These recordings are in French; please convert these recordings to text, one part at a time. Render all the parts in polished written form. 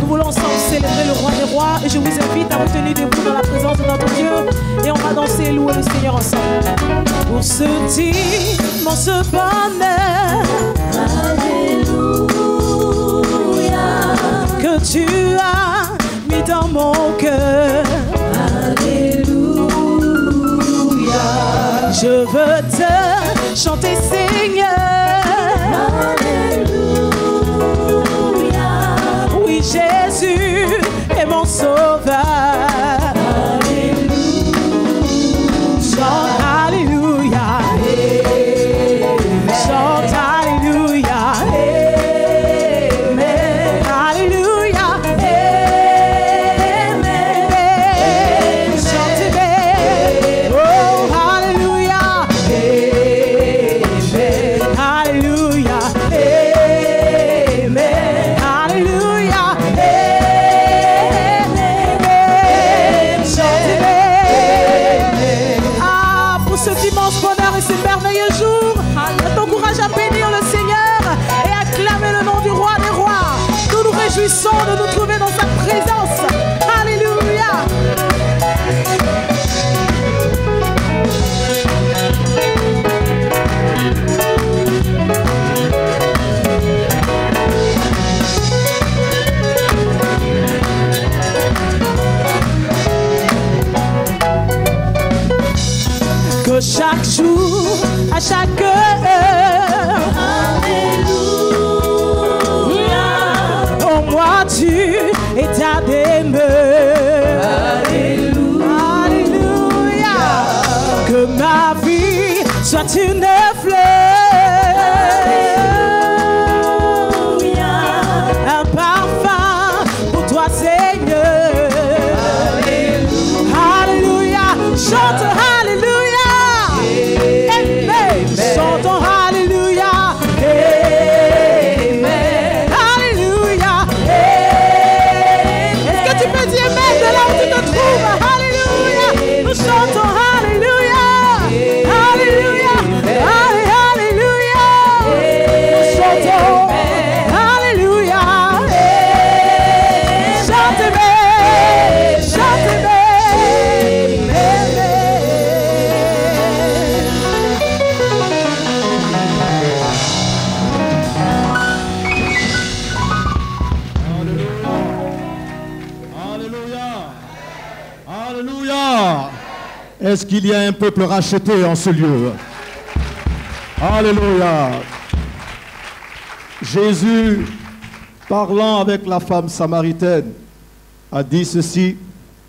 Nous voulons ensemble célébrer le roi des rois et je vous invite à vous tenir debout dans la présence de notre Dieu et on va danser et louer le Seigneur ensemble. Pour ce immense bonheur, alléluia, que tu as mis dans mon cœur, alléluia, je veux te chanter Seigneur, alléluia, oui Jésus est mon sauveur, alléluia, chante alléluia, chante alléluia, amen, alléluia, amen, chante amen, oh alléluia, amen, alléluia, amen, alléluia, amen, chante amen. Ah, pour ce dimanche bonheur et ce merveilleux jour, je t'encourage à bénir le Seigneur et à acclamer le nom du roi des rois. Nous nous réjouissons de nous trouver dans sa présence. Alléluia. Que chaque jour, à chaque heure, alléluia, en moi tu es ta demeure, alléluia, que ma vie soit une fleur, alléluia, un parfum pour toi Seigneur, alléluia, chante alléluia. Chantons alléluia, amen, alléluia, amen. Est-ce que tu peux dire amen de là où tu te trouves? Alléluia, nous chantons alléluia, alléluia, alléluia, nous chantons alléluia, chante amen, chante amen. Alléluia. Est-ce qu'il y a un peuple racheté en ce lieu? Alléluia. Jésus, parlant avec la femme samaritaine, a dit ceci: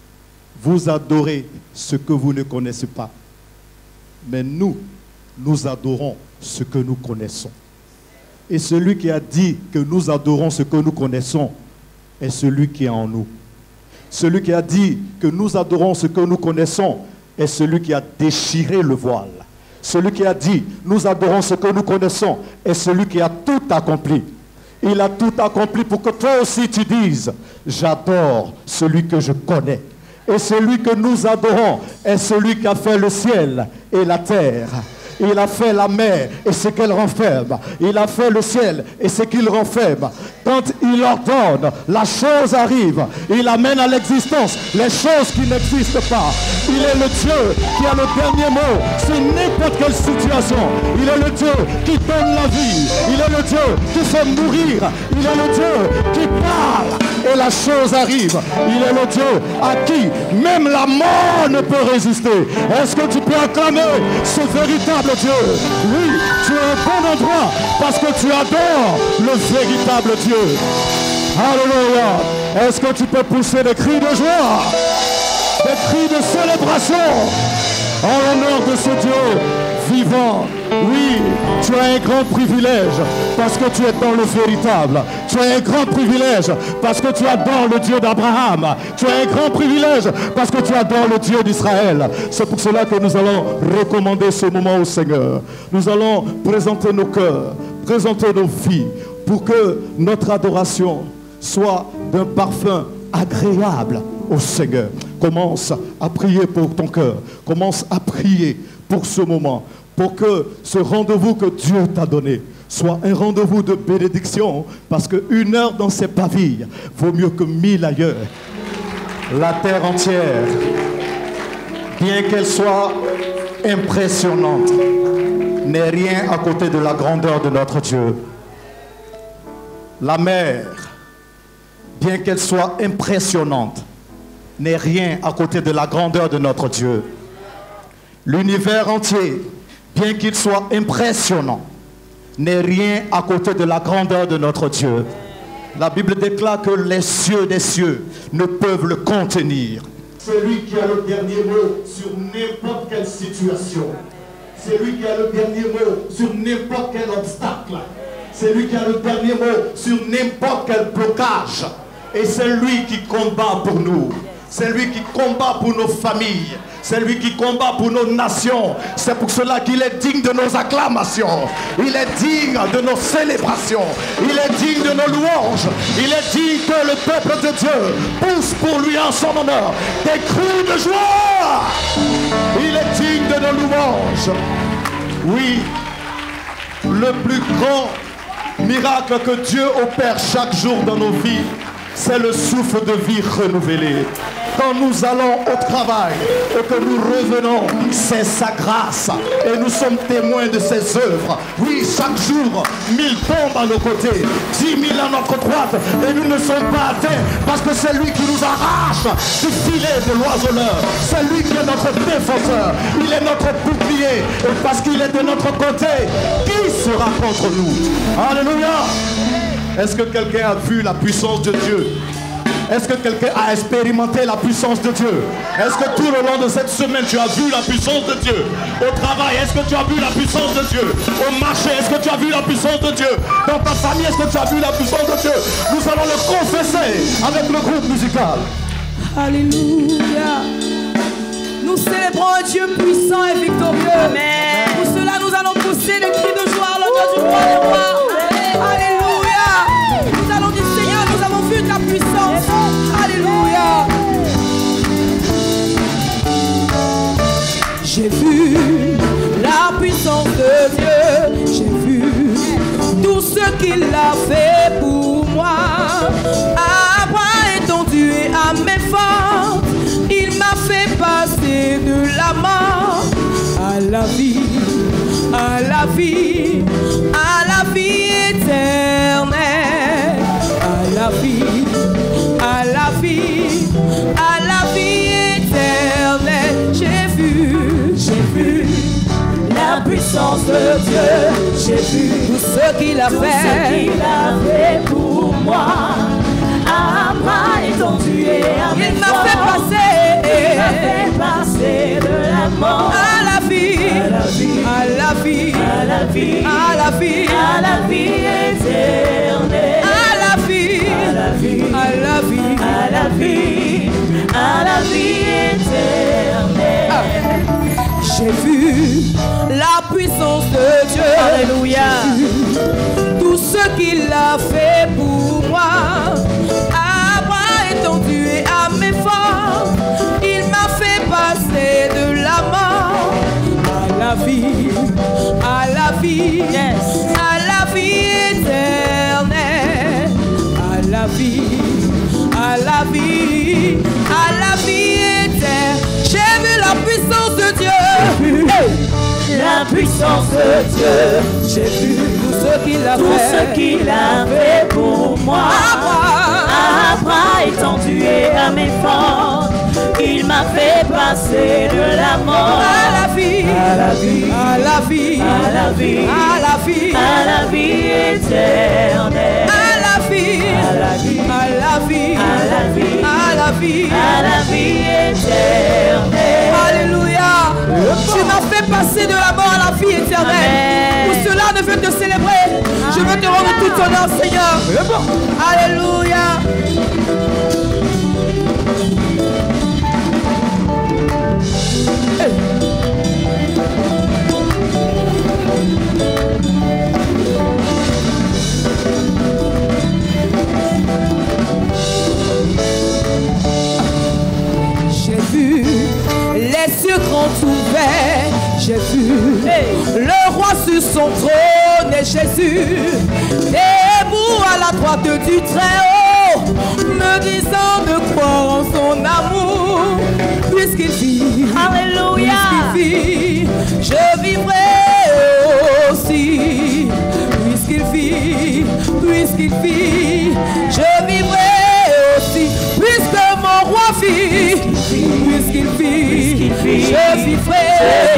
vous adorez ce que vous ne connaissez pas, mais nous adorons ce que nous connaissons. Et celui qui a dit que nous adorons ce que nous connaissons est celui qui est en nous. Celui qui a dit que nous adorons ce que nous connaissons est celui qui a déchiré le voile. Celui qui a dit nous adorons ce que nous connaissons est celui qui a tout accompli. Il a tout accompli pour que toi aussi tu dises j'adore celui que je connais. Et celui que nous adorons est celui qui a fait le ciel et la terre. Il a fait la mer et ce qu'elle renferme. Il a fait le ciel et ce qu'il renferme. Quand il ordonne, la chose arrive. Il amène à l'existence les choses qui n'existent pas. Il est le Dieu qui a le dernier mot sur n'importe quelle situation. Il est le Dieu qui donne la vie. Il est le Dieu qui fait mourir. Il est le Dieu qui parle et la chose arrive. Il est le Dieu à qui même la mort ne peut résister. Est-ce que tu peux acclamer ce véritable Dieu? Oui, tu es au bon endroit parce que tu adores le véritable Dieu. Alléluia. Est-ce que tu peux pousser des cris de joie, des cris de célébration en l'honneur de ce Dieu vivant? Oui, tu as un grand privilège parce que tu es dans le véritable. Tu as un grand privilège parce que tu adores le Dieu d'Abraham. Tu as un grand privilège parce que tu adores le Dieu d'Israël. C'est pour cela que nous allons recommander ce moment au Seigneur. Nous allons présenter nos cœurs, présenter nos vies pour que notre adoration soit d'un parfum agréable au Seigneur. Commence à prier pour ton cœur. Commence à prier pour ce moment, pour que ce rendez-vous que Dieu t'a donné soit un rendez-vous de bénédiction, parce qu'une heure dans ces pavilles vaut mieux que 1000 ailleurs. La terre entière, bien qu'elle soit impressionnante, n'est rien à côté de la grandeur de notre Dieu. La mer, bien qu'elle soit impressionnante, n'est rien à côté de la grandeur de notre Dieu. L'univers entier, bien qu'il soit impressionnant, n'est rien à côté de la grandeur de notre Dieu. La Bible déclare que les cieux des cieux ne peuvent le contenir. C'est lui qui a le dernier mot sur n'importe quelle situation. C'est lui qui a le dernier mot sur n'importe quel obstacle. C'est lui qui a le dernier mot sur n'importe quel blocage. Et c'est lui qui combat pour nous. C'est lui qui combat pour nos familles. C'est lui qui combat pour nos nations. C'est pour cela qu'il est digne de nos acclamations. Il est digne de nos célébrations. Il est digne de nos louanges. Il est digne que le peuple de Dieu pousse pour lui en son honneur des cris de joie. Il est digne de nos louanges. Oui, le plus grand miracle que Dieu opère chaque jour dans nos vies, c'est le souffle de vie renouvelé. Quand nous allons au travail et que nous revenons, c'est sa grâce. Et nous sommes témoins de ses œuvres. Oui, chaque jour, 1000 tombent à nos côtés, 10 000 à notre droite, et nous ne sommes pas atteints parce que c'est lui qui nous arrache du filet de l'oiseleur. C'est lui qui est notre défenseur. Il est notre bouclier. Et parce qu'il est de notre côté, qui sera contre nous? Alléluia! Est-ce que quelqu'un a vu la puissance de Dieu? Est-ce que quelqu'un a expérimenté la puissance de Dieu? Est-ce que tout le long de cette semaine, tu as vu la puissance de Dieu? Au travail, est-ce que tu as vu la puissance de Dieu? Au marché, est-ce que tu as vu la puissance de Dieu? Dans ta famille, est-ce que tu as vu la puissance de Dieu? Nous allons le confesser avec le groupe musical. Alléluia. Nous célébrons un Dieu puissant et victorieux. Amen. Pour cela, nous allons pousser les cris de joie à l'honneur du roi des rois. Alléluia. Nous allons dire, Seigneur, nous avons vu ta puissance. Alléluia. J'ai vu la puissance de Dieu. J'ai vu tout ce qu'il a fait pour moi. À bras étendus et à mes forces, il m'a fait passer de la mort à la vie, à la vie, à la vie éternelle, à la vie, à la vie, à la vie éternelle. J'ai vu la puissance de Dieu. J'ai vu tout ce qu'il a fait pour moi. À bras étendus et à mes forces, il m'a fait passer de la mort à la vie, à la vie, à la vie, à la vie, à la vie, à la vie éternelle, à la vie, à la vie, à la vie, à la vie, à la vie éternelle. J'ai vu la puissance de Dieu. Alléluia. Tout ce qu'il a fait pour moi. À bras étendus et à mes forces, il m'a fait passer de la mort à la vie, à la vie, yes, à la vie éternelle, à la vie, à la vie, à la vie éternelle. J'ai vu la puissance de Dieu. La puissance de Dieu. J'ai vu tout ce qu'il a fait pour moi. À bras étendus et à mes forces, il m'a fait passer de la mort à la vie, à la vie, à la vie, à la vie, à la vie, à la vie éternelle, à la vie, à la vie, à la vie, à la vie, à la vie, à la vie éternelle. Alléluia. Tu m'as fait passer de la mort à la vie éternelle. Amen. Pour cela, je veux te célébrer. Je veux te rendre tout honneur, Seigneur. Alléluia. Hey. J'ai vu les cieux grands ouverts, j'ai vu le roi sur son trône et j'ai Jésus, debout à la droite du Très-Haut, me disant de croire en son amour, puisqu'il vit, alléluia, puisqu'il vit, je vivrai aussi, puisqu'il vit, je vivrai aussi, puisque mon roi vit, puisqu'il vit, je vivrai,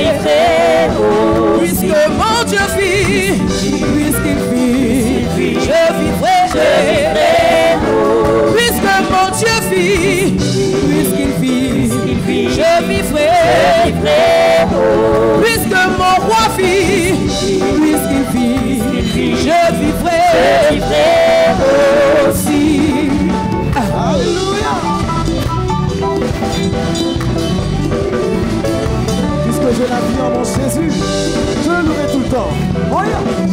puisque mon Dieu vit, puisqu'il vit, je vivrai, puisque mon Dieu vit, puisqu'il vit, je vivrai, puisque mon roi vit, puisqu'il vit, je vivrai aussi. Alléluia. Puisque j'ai la vie en mon Jésus, je le louerai tout le temps. Regarde.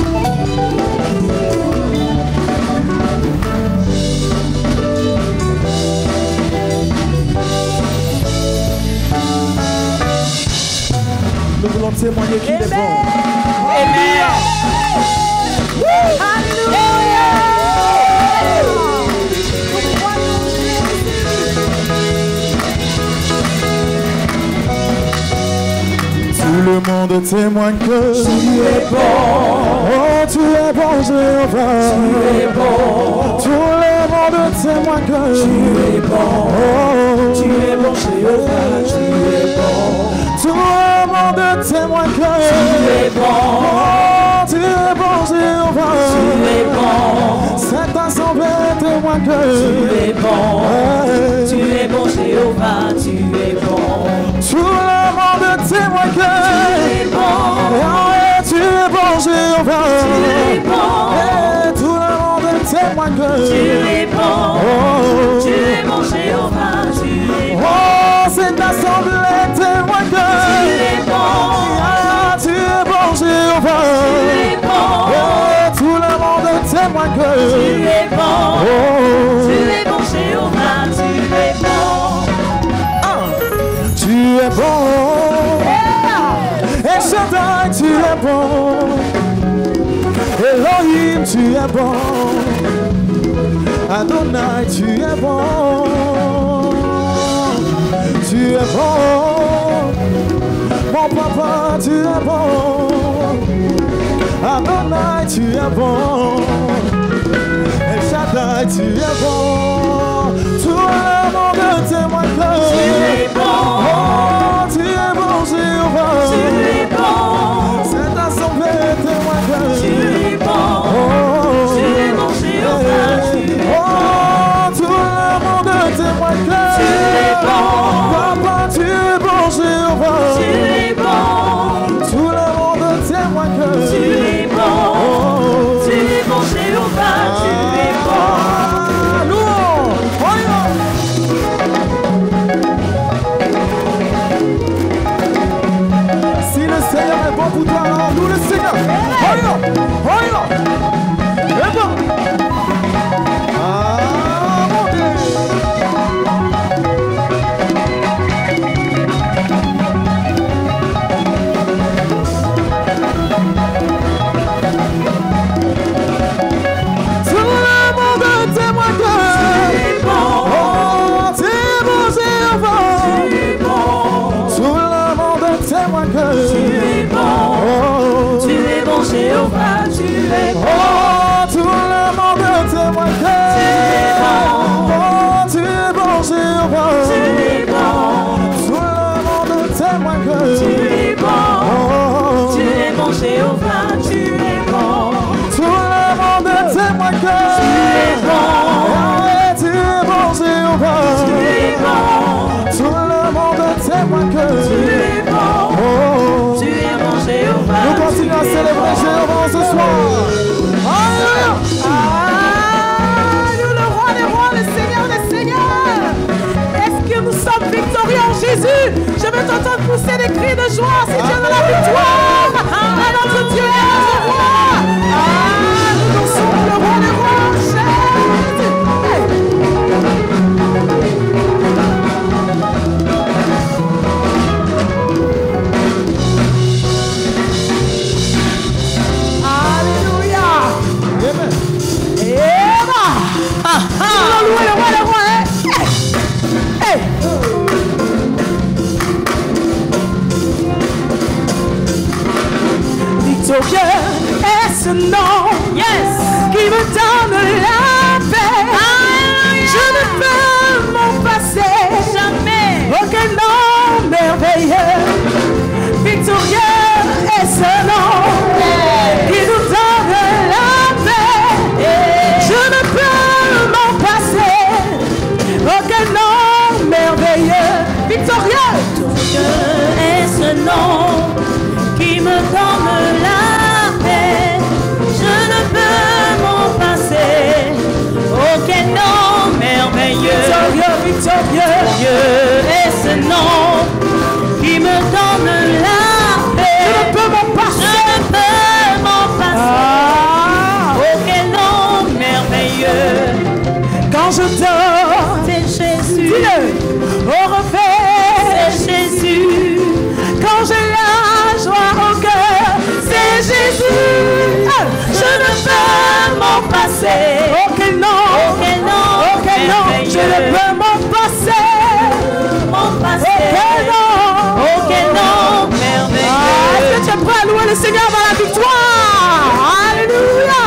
Nous voulons témoigner qu'il est bon. Alléluia. Tout le monde témoigne que tu es bon. Oh, tu es bon, Jéhovah. Tu es bon. Tout le monde témoigne que tu es bon. Oh, tu es bon, Jéhovah. Tu es bon. Tout le monde témoigne que tu es bon. Oh, tu es bon, Jéhovah. Tu es bon. Cette assemblée témoigne que tu es bon. Tu es bon, Jéhovah. Tu es bon. Tout le monde témoigne que tu es bon. Tu es bon, Jéhovah. Tu es bon. Et tout le monde témoigne que tu es bon. Tu es bon, Jéhovah. Tu es bon. Oh, cette assemblée témoigne que tu es bon. Tu es bon, Jéhovah. Tu es bon. Et tout le monde témoigne que tu es bon. Tu es bon, Jéhovah. Tu es bon. Tu es bon. Et Shaddai, tu es bon. Elohim, tu es bon. Adonai, tu es bon. Tu es bon. Mon papa, tu es bon. Adonai, tu es bon. El Shaddai, tu es bon. Tout le monde témoigne que tu es bon. Oh, tu es bon, Jéhovah. Tu es bon. Cette assemblée témoigne que tu es bon. Oh, tu es bon, Jéhovah. Tu es bon. Oh, tout le monde témoigne que tu es bon. Papa, tu es bon, Jéhovah. Tu es bon. Tout le monde témoigne que tu es bon. Tu es bon, Jéhovah. Tu es bon. Si le Seigneur est bon pour toi, alors nous le Seigneur. Alléluia. Est bon. Ah, mon Dieu. Tout le monde témoigne que tu es bon. Oh, tu es bon, Jéhovah. Tu es bon. Tout le monde témoigne que tu es bon. Oh, tu es bon, Jéhovah. Tu es bon. Oh, tout le monde témoigne que tu es bon. Oh, tu es bon, Jéhovah. Tu es bon. Tout le monde témoigne que tu es bon. Oh, tu es bon, Jéhovah. Tu es bon. tout le monde témoigne que tu es bon. Tu es bon, Jéhovah. Tu es bon. Tout le monde témoigne que tu es bon. Oh, tu es bon, Jéhovah. nous continuons à célébrer Jéhovah ce soir. Alléluia. Nous, le roi des rois, le Seigneur des seigneurs. Est-ce que nous sommes victorieux en Jésus? Je vais t'entendre pousser des cris de joie si Dieu de la victoire. À notre Dieu et à notre roi. Nous dansons pour le roi des rois. Jésus. Alléluia. allons louer le roi des rois. Hey. Victorieux est ce nom, yes, qui me donne la paix. Je ne peux m'en passer, jamais. Aucun nom merveilleux. Victorieux est ce nom qui nous donne la paix. Je ne peux m'en passer. Aucun nom merveilleux. Victorieux est ce nom qui me donne la paix. Je ne peux m'en passer. Aucun nom merveilleux. Victorieux, victorieux est ce nom qui me donne la paix. Je ne peux m'en passer. Je ne peux m'en passer. Aucun nom merveilleux. Quand je dors, c'est Jésus. Dis-le. Au réveil, c'est Jésus. Quand j'ai la joie au cœur, c'est Jésus. Je ne peux m'en passer. Aucun nom, aucun nom, aucun nom. Je ne peux m'en passer. Aucun nom, aucun nom merveilleux. Est-ce que tu es prêt à louer le Seigneur dans la victoire? Alléluia.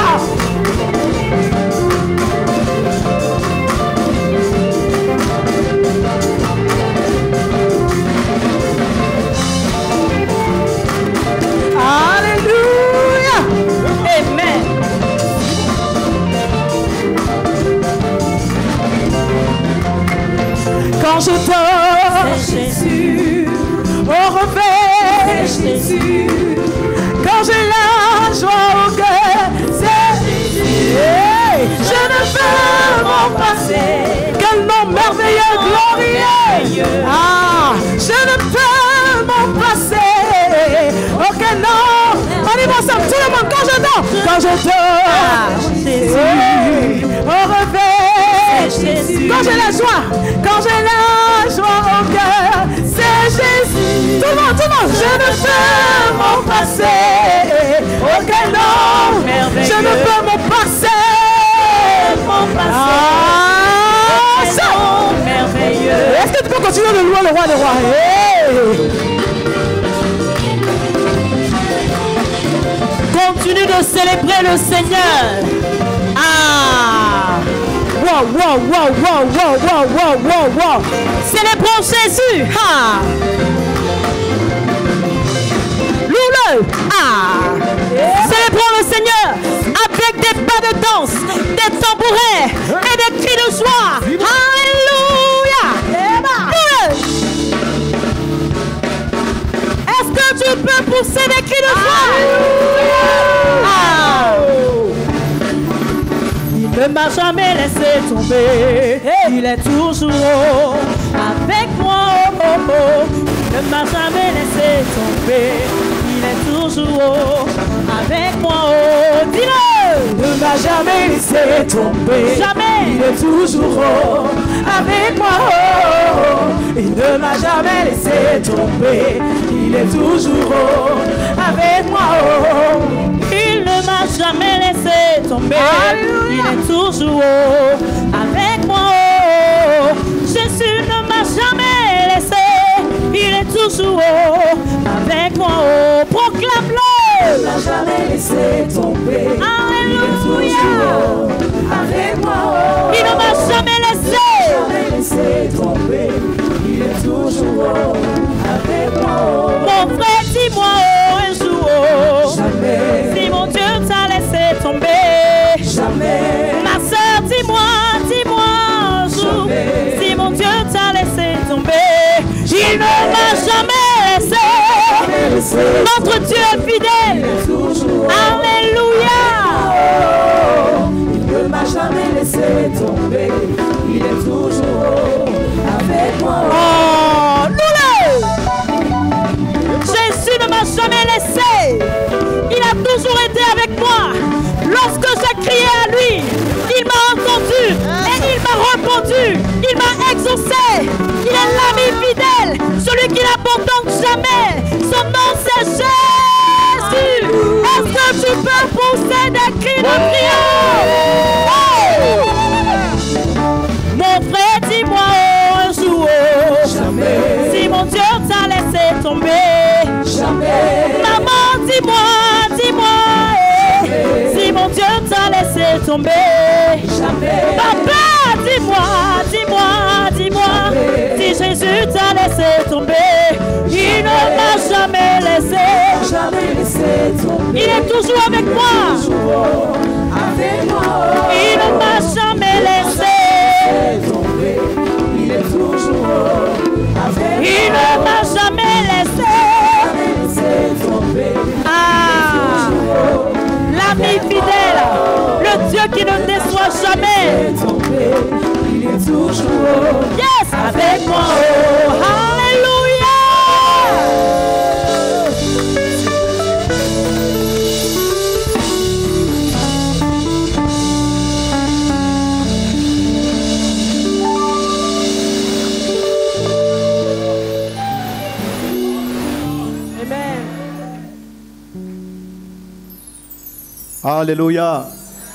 Alléluia. Amen. Quand je dors, c'est Jésus. Au réveil, c'est Jésus. Quand j'ai la joie au cœur, c'est Jésus. Hey, je ne peux m'en passer. Quel nom merveilleux, glorieux. Je ne peux m'en passer. Aucun nom. On y va ensemble, tout le monde. Quand je dors, Jésus. Au réveil, Jésus. Quand j'ai la joie au cœur, c'est Jésus. Tout le monde, je ne peux m'en passer. Aucun nom, je ne peux m'en passer. Merveilleux. Est-ce que tu peux continuer de louer le roi des rois? Continue de célébrer le Seigneur. Wow. Célébrons Jésus. Loue-le. Célébrons le Seigneur avec des pas de danse, des tambourins et des cris de joie. Alléluia. Est-ce que tu peux pousser des cris de joie? Il ne m'a jamais laissé tomber. Il est toujours avec moi. Il ne m'a jamais laissé tomber. Il est toujours avec moi. Dis-le. Il ne m'a jamais laissé tomber. Jamais. Il est toujours avec moi. Il ne m'a jamais laissé tomber. Il est toujours avec moi. Il ne m'a jamais laissé tomber. Alléluia. Il est toujours avec moi. Jésus ne m'a jamais laissé. Il est toujours avec moi. Proclame-le. Il ne m'a jamais laissé tomber. Alléluia. Il est toujours avec moi. Il ne m'a jamais laissé. Tomber. Il est toujours avec moi. Mon frère, dis-moi un jour. Jamais. Si mon Dieu t'a laissé tomber. Jamais. Ma soeur, dis-moi un jour. Jamais. Si mon Dieu t'a laissé tomber. Jamais. Il ne m'a jamais laissé. Notre Dieu est fidèle. Alléluia. Il ne m'a jamais laissé tomber. Il est toujours avec moi. Oh, Jésus ne m'a jamais laissé. Il a toujours été avec moi. Lorsque j'ai crié à lui, il m'a entendu et il m'a répondu. Il m'a exaucé. Il est l'ami fidèle, celui qui n'abandonne jamais. Son nom c'est Jésus. Est-ce que tu peux pousser des cris de prière? Oh! tomber. Jamais. Papa, dis-moi, si Jésus t'a laissé tomber. Il ne m'a jamais laissé tomber. Il est toujours avec moi. Il ne m'a jamais laissé tomber. Il est toujours avec moi. Il ne m'a jamais laissé tomber. Ah, l'ami fidèle, le Dieu qui ne déçoit jamais. Il est toujours yes avec moi. Alléluia. Alléluia.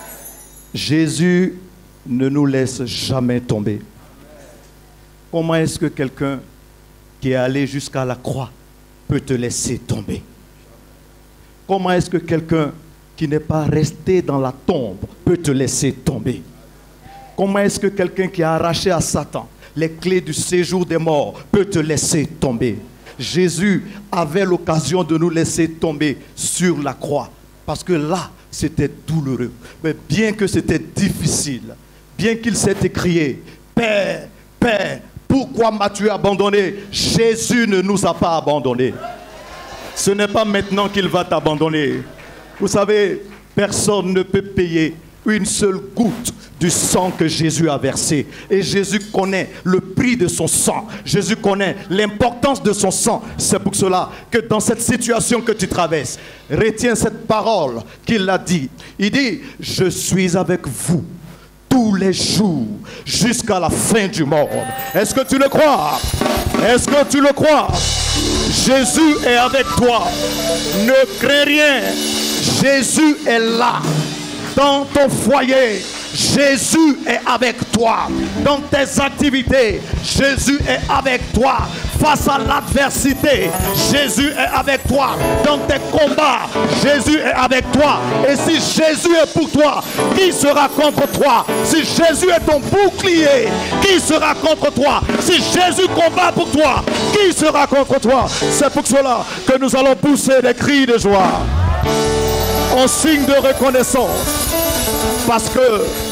Jésus ne nous laisse jamais tomber. Comment est-ce que quelqu'un qui est allé jusqu'à la croix peut te laisser tomber? Comment est-ce que quelqu'un qui n'est pas resté dans la tombe peut te laisser tomber? Comment est-ce que quelqu'un qui a arraché à Satan les clés du séjour des morts peut te laisser tomber? Jésus avait l'occasion de nous laisser tomber sur la croix. Parce que là, c'était douloureux. Mais bien que c'était difficile, bien qu'il s'est écrié, Père, Père, pourquoi m'as-tu abandonné? Jésus ne nous a pas abandonnés. Ce n'est pas maintenant qu'il va t'abandonner. Vous savez, personne ne peut payer une seule goutte du sang que Jésus a versé. Et Jésus connaît le prix de son sang. Jésus connaît l'importance de son sang. C'est pour cela que dans cette situation que tu traverses, retiens cette parole qu'il a dit. Il dit, je suis avec vous tous les jours jusqu'à la fin du monde. Est-ce que tu le crois? Est-ce que tu le crois? Jésus est avec toi. Ne crains rien. Jésus est là. Dans ton foyer, Jésus est avec toi. Dans tes activités, Jésus est avec toi. Face à l'adversité, Jésus est avec toi. Dans tes combats, Jésus est avec toi. Et si Jésus est pour toi, qui sera contre toi? Si Jésus est ton bouclier, qui sera contre toi? Si Jésus combat pour toi, qui sera contre toi? C'est pour cela que nous allons pousser des cris de joie en signe de reconnaissance. Parce que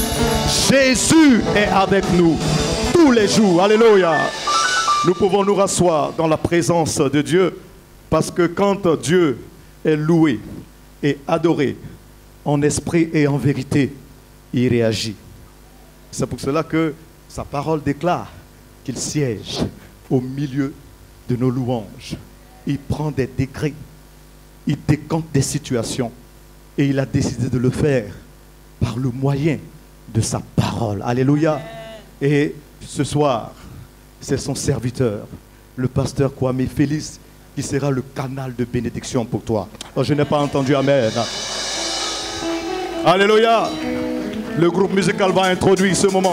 Jésus est avec nous tous les jours. Alléluia. Nous pouvons nous rasseoir dans la présence de Dieu. Parce que quand Dieu est loué et adoré en esprit et en vérité, il réagit. C'est pour cela que sa parole déclare qu'il siège au milieu de nos louanges. Il prend des décrets. Il décante des situations. Et il a décidé de le faire par le moyen de sa parole. Alléluia. Et ce soir, c'est son serviteur, le pasteur Kwame Félix, qui sera le canal de bénédiction pour toi. Oh, je n'ai pas entendu amen. Alléluia. Le groupe musical va introduire ce moment.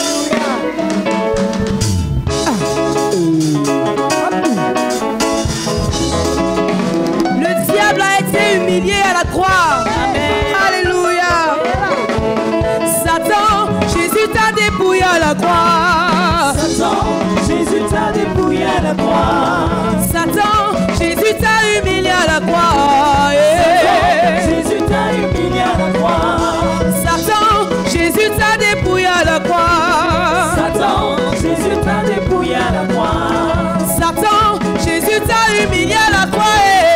Le diable a été humilié à la croix. Amen. Alléluia. Satan, Jésus t'a dépouillé à la croix. Satan, Jésus t'a dépouillé à la croix. Satan, Jésus t'a humilié à la croix. Jésus t'a humilié à la croix. Satan, Jésus t'a dépouillé à la croix. Satan, Jésus t'a dépouillé à la croix. Satan, Jésus t'a humilié à la croix.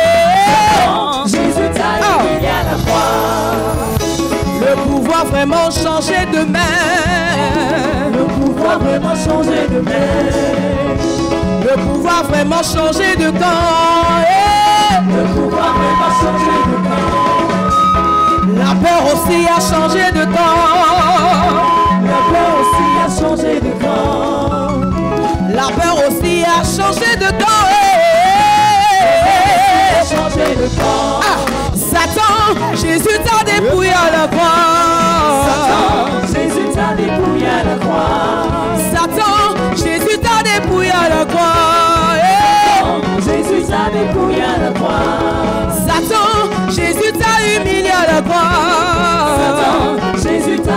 Jésus t'a humilié à la croix. Le pouvoir vraiment changer de main. Le pouvoir vraiment changer de main. Le pouvoir vraiment changer de camp. Le pouvoir vraiment changer de camp. La peur aussi a changé de camp. La peur aussi a changé de camp. La peur aussi a changé de camp. Changer de camp. Satan, Jésus t'a dépouillé à la croix. Satan, Jésus t'a dépouillé à la croix. Satan, Jésus t'a dépouillé à la croix. Jésus t'a dépouillé à la croix. Satan, Jésus t'a humilié à la croix. Satan, Jésus t'a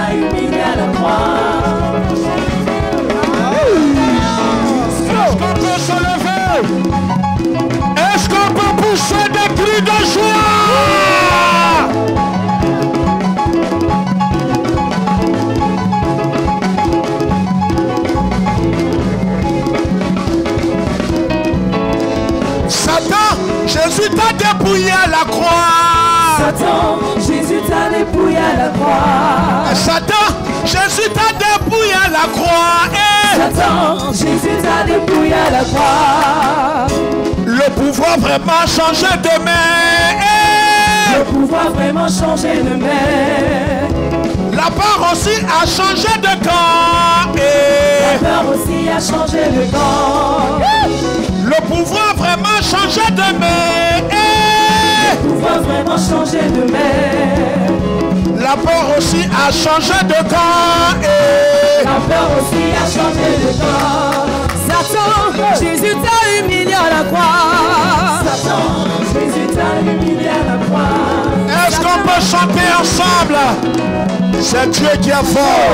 la croix. Satan, Jésus t'a dépouillé à la croix. Satan, Jésus t'a dépouillé à la croix. Satan, Jésus t'a dépouillé à la croix. Le pouvoir vraiment changer de main. Le pouvoir vraiment changer de main. La peur aussi a changé de camp. La peur aussi a changé de camp. Le pouvoir vraiment changé de main. Le pouvoir vraiment changer de main. La peur aussi a changé de camp. La peur aussi a changé de camp. Satan, Jésus t'a humilié à la croix. Satan, Jésus t'a humilié à la croix. Est-ce qu'on peut chanter ensemble? C'est Dieu qui est fort.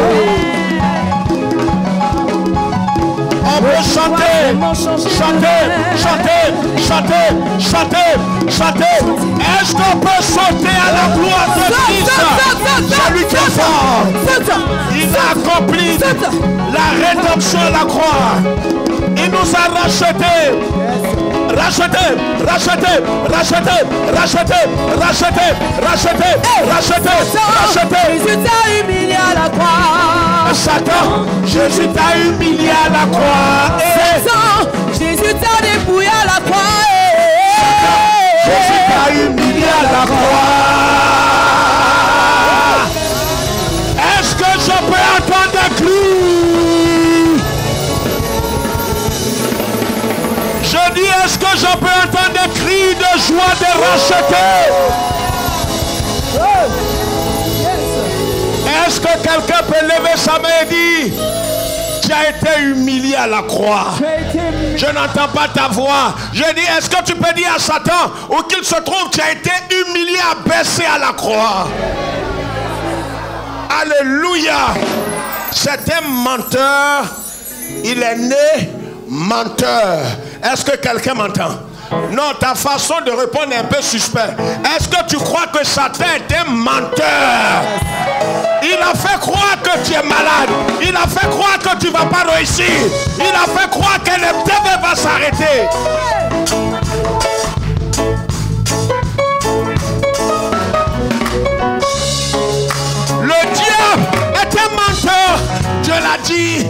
On peut chanter, chanter, chanter, chanter, chanter, chanter. Est-ce qu'on peut sauter à la gloire de Christ? Celui qui est fort. Il a accompli la rédemption à la croix. Il nous a rachetés. Rachetés, rachetés, rachetés, rachetés, rachetés, rachetés, rachetés, rachetés. Jésus t'a humilié à la croix. Satan, Jésus t'a humilié à la croix. Satan, Jésus t'a dépouillé à la croix. Jésus t'a humilié à la croix. Est-ce que je peux entendre des cris? Je dis, est-ce que je peux entendre des cris de joie de racheter? Est-ce que quelqu'un peut lever sa main et dire, tu as été humilié à la croix? Je n'entends pas ta voix. Je dis, est-ce que tu peux dire à Satan, où qu'il se trouve, tu as été humilié, abaissé à la croix? Alléluia. C'est un menteur. Il est né menteur. Est-ce que quelqu'un m'entend? Non, ta façon de répondre est un peu suspect. Est-ce que tu crois que Satan est un menteur? Il a fait croire que tu es malade. Il a fait croire que tu ne vas pas réussir. Il a fait croire que l'épreuve va s'arrêter. Le diable est un menteur. Dieu l'a dit.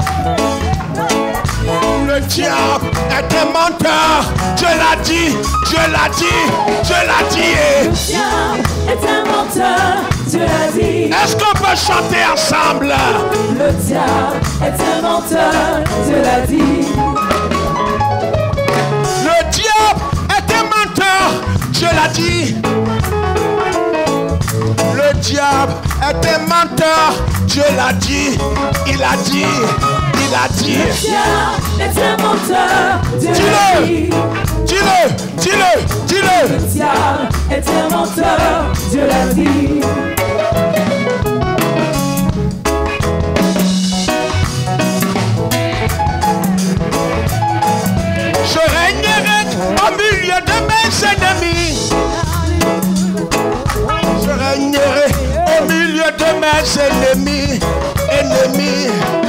Le diable est un menteur. Dieu l'a dit. Dieu l'a dit. Dieu l'a dit. Le diable est un menteur. Dieu l'a dit. Est-ce qu'on peut chanter ensemble? Le diable est un menteur. Dieu l'a dit. Le diable est un menteur. Dieu l'a dit. Le diable est un menteur. Dieu l'a dit. Il a dit. Il a dit. Le diable est un menteur. Dieu l'a dit. Dis-le. Dis-le. Dis-le. Le diable est un menteur. Dieu l'a dit. Je régnerai au milieu de mes ennemis. Je régnerai au milieu de mes ennemis. Ennemis.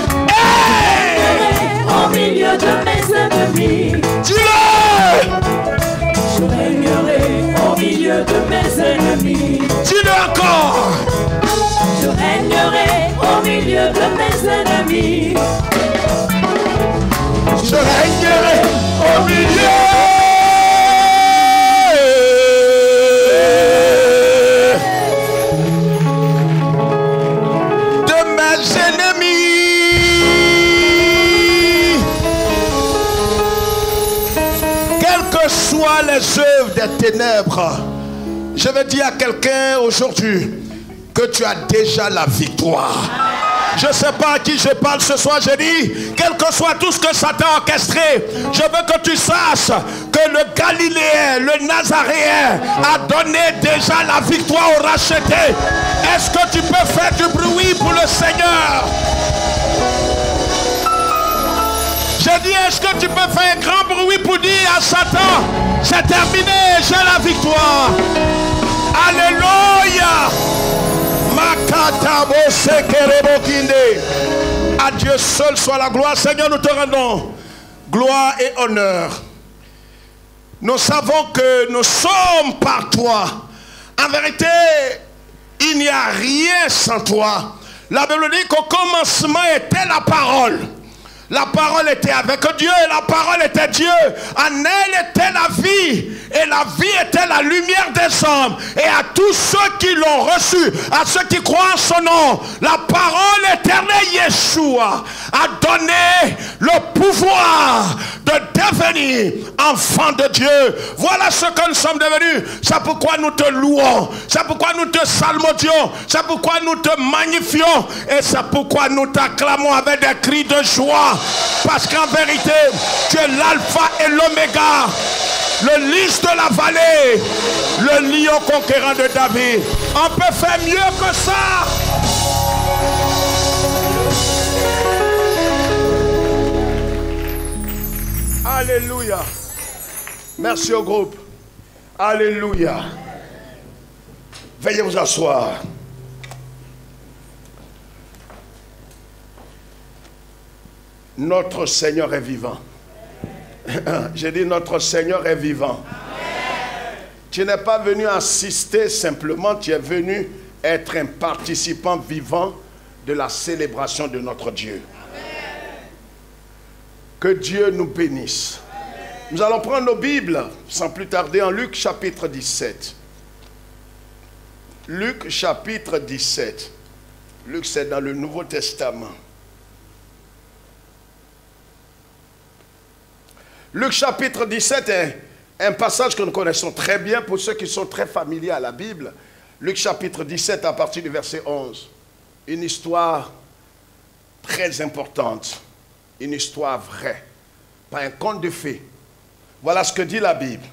Au milieu de mes ennemis. Dis-le. Je régnerai au milieu de mes ennemis. Dis-le encore. Je régnerai au milieu de mes ennemis. Je régnerai au milieu de mes ennemis. Quelles que soient les œuvres des ténèbres, je veux dire à quelqu'un aujourd'hui que tu as déjà la victoire. Je ne sais pas à qui je parle ce soir. Je dis, quel que soit tout ce que Satan a orchestré, je veux que tu saches que le Galiléen, le Nazaréen a donné déjà la victoire au racheté. Est-ce que tu peux faire du bruit pour le Seigneur? Je dis, est-ce que tu peux faire un grand bruit pour dire à Satan, c'est terminé, j'ai la victoire. Alléluia. À Dieu seul soit la gloire. Seigneur, nous te rendons gloire et honneur. nous savons que nous sommes par toi. En vérité, il n'y a rien sans toi. La Bible dit qu'au commencement était la parole. La parole était avec Dieu et la parole était Dieu. En elle était la vie et la vie était la lumière des hommes. Et à tous ceux qui l'ont reçu, à ceux qui croient en son nom, la parole éternelle Yeshua a donné le pouvoir de devenir enfant de Dieu. Voilà ce que nous sommes devenus. C'est pourquoi nous te louons. C'est pourquoi nous te salmodions. C'est pourquoi nous te magnifions. Et c'est pourquoi nous t'acclamons avec des cris de joie. Parce qu'en vérité, tu es l'alpha et l'oméga, le lys de la vallée, le lion conquérant de David. On peut faire mieux que ça. Alléluia. Merci au groupe. Alléluia. Veuillez vous asseoir. Notre Seigneur est vivant. J'ai dit notre Seigneur est vivant. Amen. Tu n'es pas venu assister simplement, tu es venu être un participant vivant de la célébration de notre Dieu. Amen. Que Dieu nous bénisse. Amen. Nous allons prendre nos Bibles sans plus tarder en Luc chapitre 17. Luc chapitre 17. Luc, c'est dans le Nouveau Testament. Luc chapitre 17 est un passage que nous connaissons très bien pour ceux qui sont très familiers à la Bible. Luc chapitre 17 à partir du verset 11. Une histoire très importante. Une histoire vraie. Pas un conte de fées. Voilà ce que dit la Bible.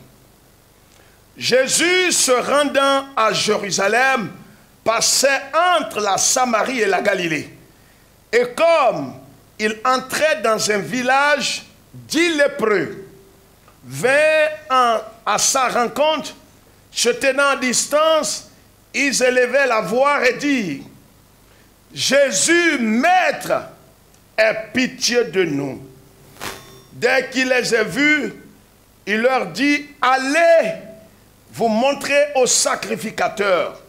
Jésus se rendant à Jérusalem passait entre la Samarie et la Galilée. Et comme il entrait dans un village, 10 lépreux vinrent à sa rencontre, se tenant à distance, ils élevaient la voix et dirent: Jésus, Maître, aie pitié de nous. Dès qu'il les a vus, il leur dit: allez vous montrer au sacrificateur.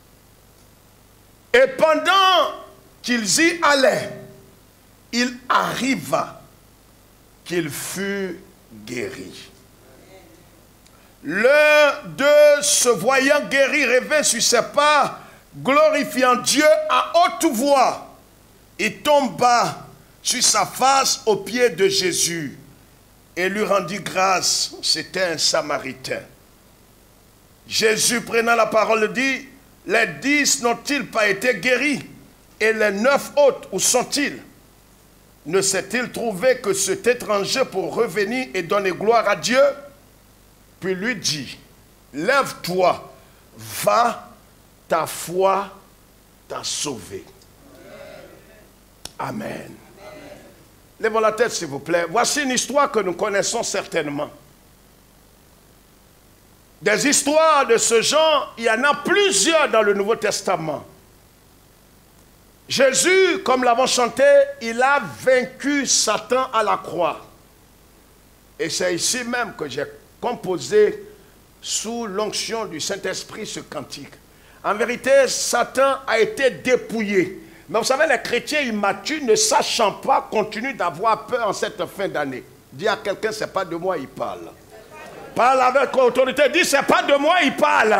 Et pendant qu'ils y allaient, il arriva qu'il fut guéri. L'un d'eux, se voyant guéri, revint sur ses pas, glorifiant Dieu à haute voix. Il tomba sur sa face aux pieds de Jésus et lui rendit grâce. C'était un Samaritain. Jésus, prenant la parole, dit: les 10 n'ont-ils pas été guéris? Et les 9 autres, où sont-ils? Ne s'est-il trouvé que cet étranger pour revenir et donner gloire à Dieu? Puis lui dit: lève-toi, va, ta foi t'a sauvé. Amen. Lèvons la tête s'il vous plaît. Voici une histoire que nous connaissons certainement. Des histoires de ce genre, il y en a plusieurs dans le Nouveau Testament. Jésus, comme l'avons chanté, il a vaincu Satan à la croix. Et c'est ici même que j'ai composé, sous l'onction du Saint-Esprit, ce cantique. En vérité, Satan a été dépouillé. Mais vous savez, les chrétiens immatures, ne sachant pas, continuent d'avoir peur en cette fin d'année. Dis à quelqu'un: c'est pas de moi, il parle. Parle avec autorité, dis: c'est pas de moi, il parle.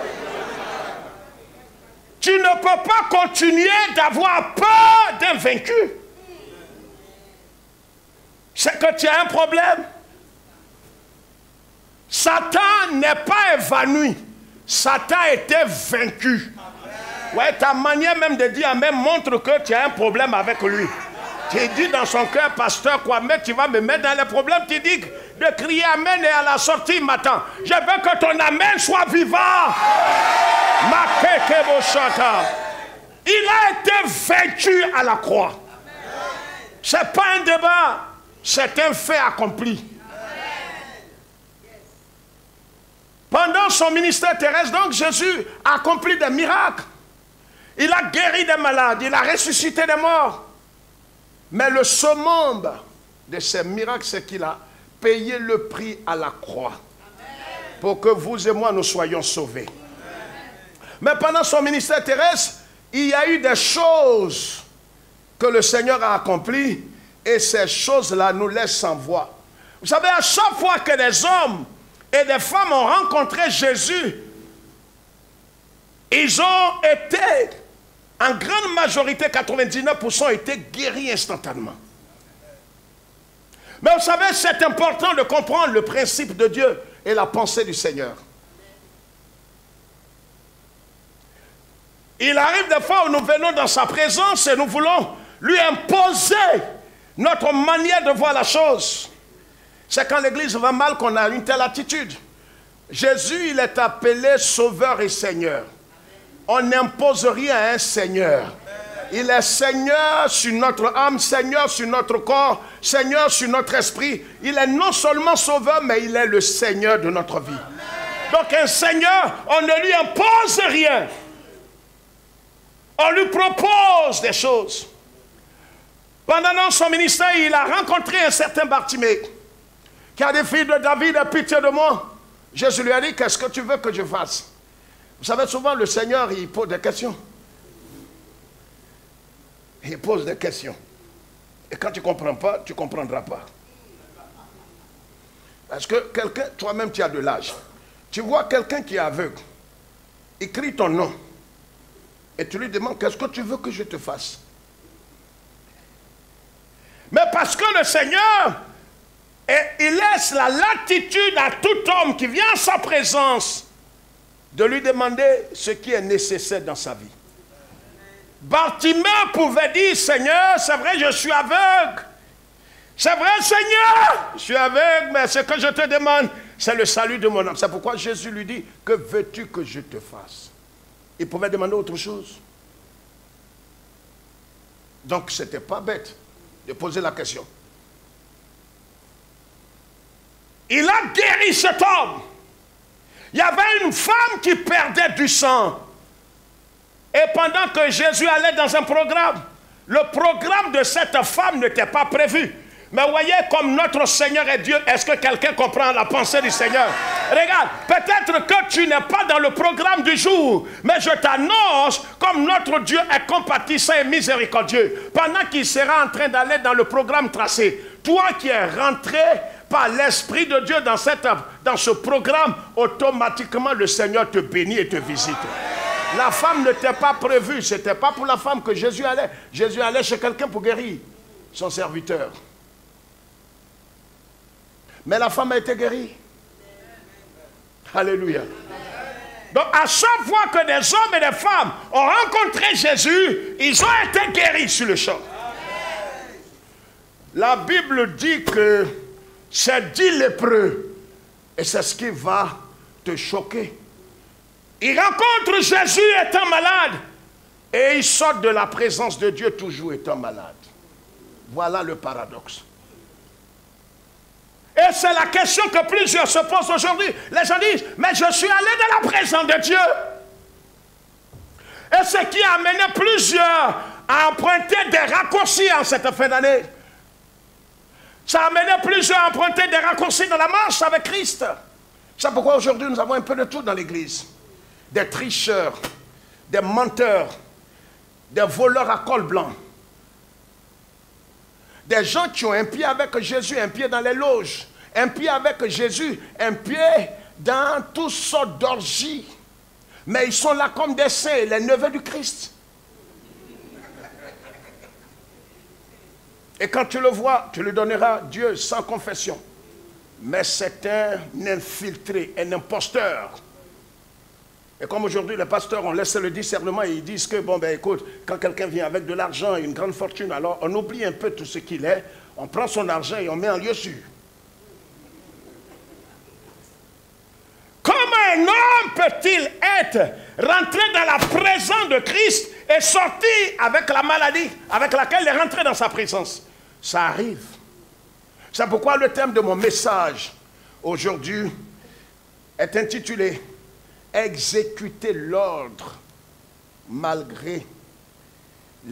Tu ne peux pas continuer d'avoir peur d'un vaincu. C'est que tu as un problème. Satan n'est pas évanoui. Satan a été vaincu. Ouais, ta manière même de dire amen montre que tu as un problème avec lui. Tu dis dans son cœur: pasteur Kwame, tu vas me mettre dans les problèmes. Tu dis de crier amen et à la sortie il m'attend. Je veux que ton amen soit vivant. Il a été vaincu à la croix. Ce n'est pas un débat, c'est un fait accompli. Pendant son ministère terrestre, donc, Jésus a accompli des miracles. Il a guéri des malades, il a ressuscité des morts. Mais le summum de ces miracles, c'est qu'il a payé le prix à la croix. pour que vous et moi nous soyons sauvés. Mais pendant son ministère terrestre, il y a eu des choses que le Seigneur a accomplies et ces choses-là nous laissent sans voix. Vous savez, à chaque fois que des hommes et des femmes ont rencontré Jésus, ils ont été, en grande majorité, 99% ont été guéris instantanément. Mais vous savez, c'est important de comprendre le principe de Dieu et la pensée du Seigneur. Il arrive des fois où nous venons dans sa présence et nous voulons lui imposer notre manière de voir la chose. C'est quand l'Église va mal qu'on a une telle attitude. Jésus, il est appelé Sauveur et Seigneur. On n'impose rien à un Seigneur. Il est Seigneur sur notre âme, Seigneur sur notre corps, Seigneur sur notre esprit. Il est non seulement Sauveur, mais il est le Seigneur de notre vie. Donc un Seigneur, on ne lui impose rien. On lui propose des choses. Pendant son ministère, il a rencontré un certain Bartimée qui a des filles de David, aie pitié de moi. Jésus lui a dit, qu'est-ce que tu veux que je fasse? Vous savez, souvent le Seigneur, il pose des questions. Il pose des questions. Et quand tu ne comprends pas, tu ne comprendras pas. Parce que quelqu'un, toi-même tu as de l'âge. Tu vois quelqu'un qui est aveugle, il crie ton nom. Et tu lui demandes, qu'est-ce que tu veux que je te fasse? Mais parce que le Seigneur, il laisse la latitude à tout homme qui vient en sa présence de lui demander ce qui est nécessaire dans sa vie. Bartimée pouvait dire, Seigneur, c'est vrai, je suis aveugle. C'est vrai, Seigneur, je suis aveugle, mais ce que je te demande, c'est le salut de mon âme. C'est pourquoi Jésus lui dit, que veux-tu que je te fasse? Il pouvait demander autre chose. Donc, ce n'était pas bête de poser la question. Il a guéri cet homme. Il y avait une femme qui perdait du sang. Et pendant que Jésus allait dans un programme, le programme de cette femme n'était pas prévu. Mais voyez comme notre Seigneur est Dieu. Est-ce que quelqu'un comprend la pensée du Seigneur? Regarde, peut-être que tu n'es pas dans le programme du jour, mais je t'annonce, comme notre Dieu est compatissant et miséricordieux, pendant qu'il sera en train d'aller dans le programme tracé, toi qui es rentré par l'Esprit de Dieu dans ce programme, automatiquement le Seigneur te bénit et te visite. La femme n'était pas prévue, ce n'était pas pour la femme que Jésus allait. Jésus allait chez quelqu'un pour guérir son serviteur. Mais la femme a été guérie. Alléluia. Donc à chaque fois que des hommes et des femmes ont rencontré Jésus, ils ont été guéris sur le champ. La Bible dit que c'est 10 lépreux. Et c'est ce qui va te choquer. Ils rencontrent Jésus étant malade. Et ils sortent de la présence de Dieu toujours étant malade. Voilà le paradoxe. Et c'est la question que plusieurs se posent aujourd'hui. Les gens disent, mais je suis allé dans la présence de Dieu. Et ce qui a amené plusieurs à emprunter des raccourcis en cette fin d'année. Ça a amené plusieurs à emprunter des raccourcis dans la marche avec Christ. C'est pourquoi aujourd'hui nous avons un peu de tout dans l'église. Des tricheurs, des menteurs, des voleurs à col blanc. Des gens qui ont un pied avec Jésus, un pied dans les loges, un pied avec Jésus, un pied dans toutes sortes d'orgies. Mais ils sont là comme des saints, les neveux du Christ. Et quand tu le vois, tu lui donneras Dieu sans confession. Mais c'est un infiltré, un imposteur. Et comme aujourd'hui les pasteurs ont laissé le discernement et ils disent que, bon ben écoute, quand quelqu'un vient avec de l'argent et une grande fortune, alors on oublie un peu tout ce qu'il est, on prend son argent et on met en lieu sûr. Comment un homme peut-il être rentré dans la présence de Christ et sorti avec la maladie avec laquelle il est rentré dans sa présence? Ça arrive. C'est pourquoi le thème de mon message aujourd'hui est intitulé « Exécuter l'ordre malgré l'incertitude ».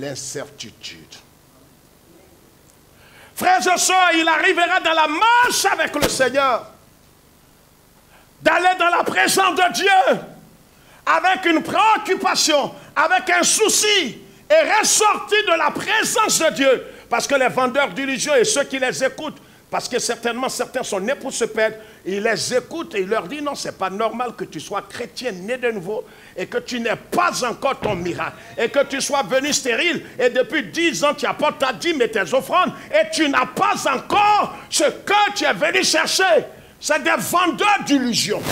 Frères et sœurs, il arrivera dans la marche avec le Seigneur d'aller dans la présence de Dieu avec une préoccupation, avec un souci, et ressortir de la présence de Dieu. Parce que les vendeurs d'illusions et ceux qui les écoutent, parce que certainement certains sont nés pour se perdre, ils les écoutent et ils leur disent non, c'est pas normal que tu sois chrétien né de nouveau et que tu n'aies pas encore ton miracle et que tu sois venu stérile et depuis 10 ans tu apportes ta dîme et tes offrandes et tu n'as pas encore ce que tu es venu chercher. C'est des vendeurs d'illusions.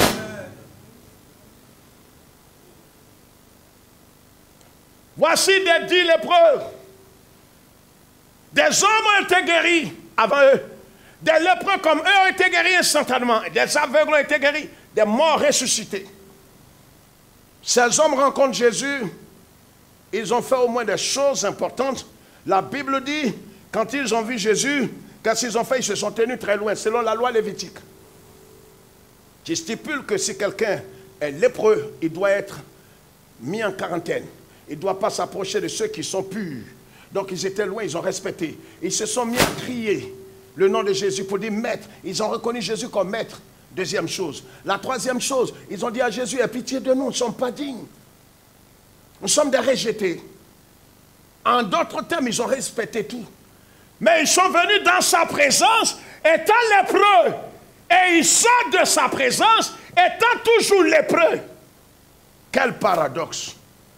Voici des 10 lépreux. Des hommes ont été guéris avant eux. Des lépreux comme eux ont été guéris instantanément. Des aveugles ont été guéris. Des morts ressuscités. Ces hommes rencontrent Jésus. Ils ont fait au moins des choses importantes. La Bible dit, quand ils ont vu Jésus, qu'est-ce qu'ils ont fait? Ils se sont tenus très loin, selon la loi lévitique, qui stipule que si quelqu'un est lépreux, il doit être mis en quarantaine. Il ne doit pas s'approcher de ceux qui sont purs. Donc ils étaient loin, ils ont respecté. Ils se sont mis à crier le nom de Jésus pour dire maître. Ils ont reconnu Jésus comme maître. Deuxième chose. La troisième chose, ils ont dit à Jésus, aie pitié de nous, nous ne sommes pas dignes. Nous sommes des rejetés. En d'autres termes, ils ont respecté tout. Mais ils sont venus dans sa présence, étant lépreux. Et ils sortent de sa présence, étant toujours lépreux. Quel paradoxe.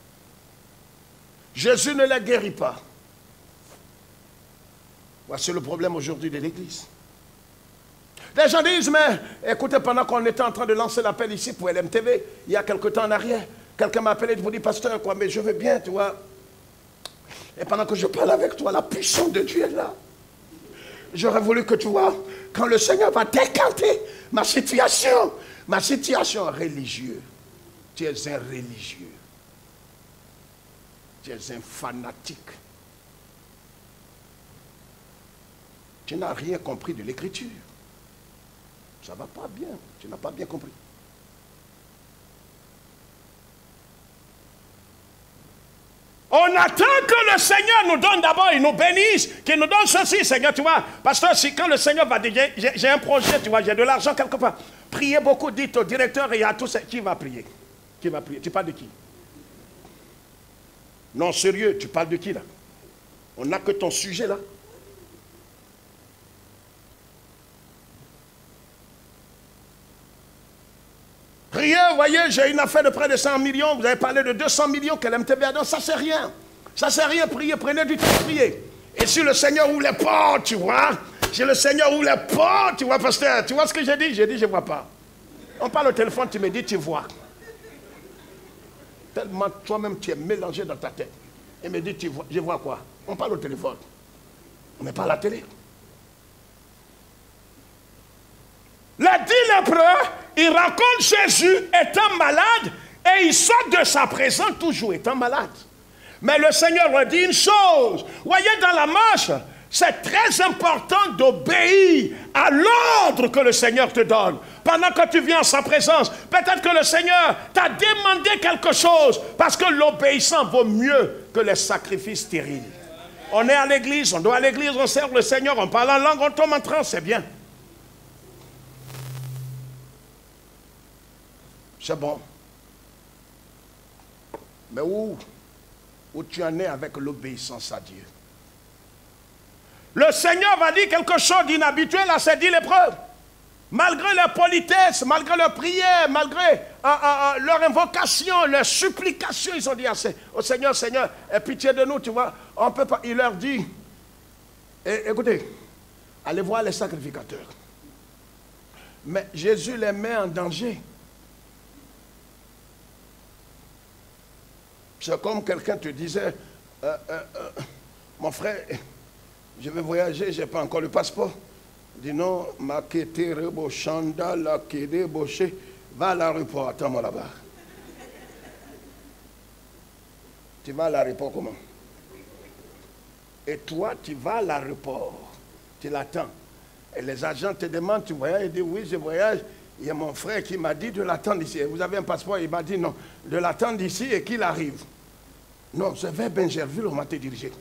Jésus ne les guérit pas. Voici le problème aujourd'hui de l'Église. Les gens disent, mais écoutez, pendant qu'on était en train de lancer l'appel ici pour LMTV, il y a quelque temps en arrière, quelqu'un m'a appelé pour dire, pasteur, quoi, mais je veux bien, tu vois. Et pendant que je parle avec toi, la puissance de Dieu est là. J'aurais voulu que tu vois, quand le Seigneur va décanter ma situation religieuse, tu es un religieux. Tu es un fanatique. Tu n'as rien compris de l'écriture. Ça ne va pas bien. Tu n'as pas bien compris. On attend que le Seigneur nous donne d'abord, il nous bénisse, qu'il nous donne ceci, Seigneur, tu vois. Pasteur, si quand le Seigneur va dire, j'ai un projet, tu vois, j'ai de l'argent quelque part. Priez beaucoup, dites au directeur et à tous, qui va prier? Qui va prier? Tu parles de qui? Non, sérieux, tu parles de qui là? On n'a que ton sujet là. Priez, voyez, j'ai une affaire de près de 100 millions, vous avez parlé de 200 millions qu'elle MTV a, ça c'est rien. Ça c'est rien, priez, prenez du temps, priez. Et si le Seigneur ouvre les portes, tu vois, si le Seigneur ouvre les portes, tu vois, pasteur, tu vois ce que j'ai dit? J'ai dit, je ne vois pas. On parle au téléphone, tu me dis, tu vois. Tellement toi-même tu es mélangé dans ta tête. Et me dit, tu vois, je vois quoi? On parle au téléphone. On n'est pas à la télé. Les 10 lépreux, ils rencontrent Jésus étant malade et ils sortent de sa présence toujours étant malade. Mais le Seigneur leur dit une chose. Voyez, dans la marche, c'est très important d'obéir à l'ordre que le Seigneur te donne. Pendant que tu viens en sa présence, peut-être que le Seigneur t'a demandé quelque chose parce que l'obéissance vaut mieux que les sacrifices stériles. On est à l'église, on doit à l'église, on sert le Seigneur, on parle en langue, on tombe en transe, c'est bien. C'est bon. Mais où tu en es avec l'obéissance à Dieu? Le Seigneur va dire quelque chose d'inhabituel à ces 10 lépreux. Malgré leur politesse, malgré leur prière, malgré leur invocation, leur supplication, ils ont dit au Seigneur, Seigneur, aie pitié de nous, tu vois. On peut pas. Il leur dit, écoutez, allez voir les sacrificateurs. Mais Jésus les met en danger. C'est comme quelqu'un te disait, mon frère, je vais voyager, je n'ai pas encore le passeport. Dis non, ma kété rebochanda, la kédé boché, va à l'aéroport, attends-moi là-bas. Tu vas à l'aéroport comment? Et toi, tu vas à l'aéroport, tu l'attends. Et les agents te demandent, tu voyages? Il dit oui, je voyage. Il y a mon frère qui m'a dit de l'attendre ici. Vous avez un passeport? Il m'a dit non, de l'attendre ici et qu'il arrive. Non, c'est vers Benjerville, on m'a te dirigé.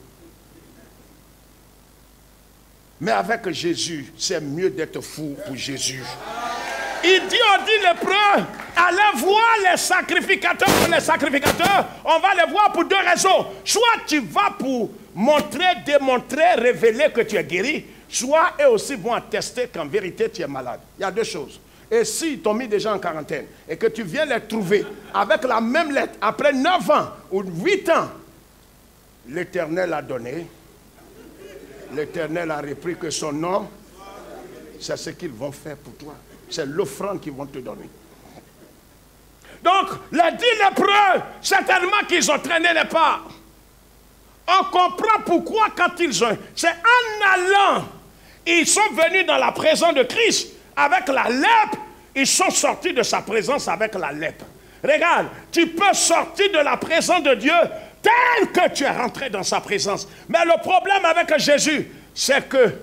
Mais avec Jésus, c'est mieux d'être fou pour Jésus. Il dit aux 10 lépreux, allez voir les sacrificateurs. On va les voir pour 2 raisons. Soit tu vas pour montrer, démontrer, révéler que tu es guéri, soit eux aussi vont attester qu'en vérité tu es malade. Il y a 2 choses. Et s'ils t'ont mis déjà en quarantaine et que tu viens les trouver avec la même lettre après 9 ans ou 8 ans, l'Éternel a donné, l'Éternel a repris que son nom, c'est ce qu'ils vont faire pour toi. C'est l'offrande qu'ils vont te donner. Donc, les 10 lépreux, certainement qu'ils ont traîné les pas. On comprend pourquoi quand ils ont... C'est en allant, ils sont venus dans la présence de Christ avec la lèpre. Ils sont sortis de sa présence avec la lèpre. Regarde, tu peux sortir de la présence de Dieu tel que tu es rentré dans sa présence. Mais le problème avec Jésus, c'est que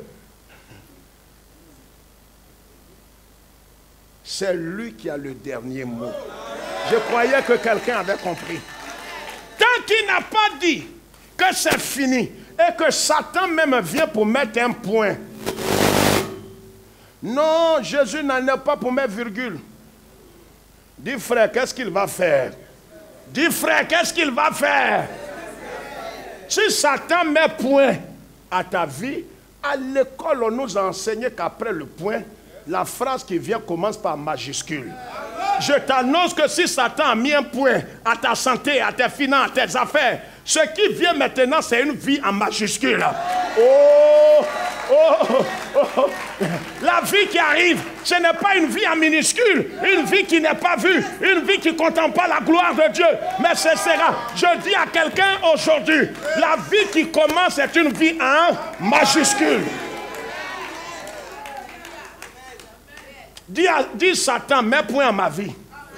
c'est lui qui a le dernier mot. Je croyais que quelqu'un avait compris. Tant qu'il n'a pas dit que c'est fini et que Satan même vient pour mettre un point. Non, Jésus n'en est pas pour mettre virgule. Dis frère, qu'est-ce qu'il va faire? Dis frère, qu'est-ce qu'il va faire? Si Satan met point à ta vie, à l'école on nous a enseigné qu'après le point, la phrase qui vient commence par majuscule. Je t'annonce que si Satan a mis un point à ta santé, à tes finances, à tes affaires, ce qui vient maintenant, c'est une vie en majuscule. Oh, oh, oh, oh. La vie qui arrive, ce n'est pas une vie en minuscule, une vie qui n'est pas vue, une vie qui ne contemple pas la gloire de Dieu. Mais ce sera, je dis à quelqu'un aujourd'hui, la vie qui commence est une vie en majuscule. Dis Satan, mets point à ma vie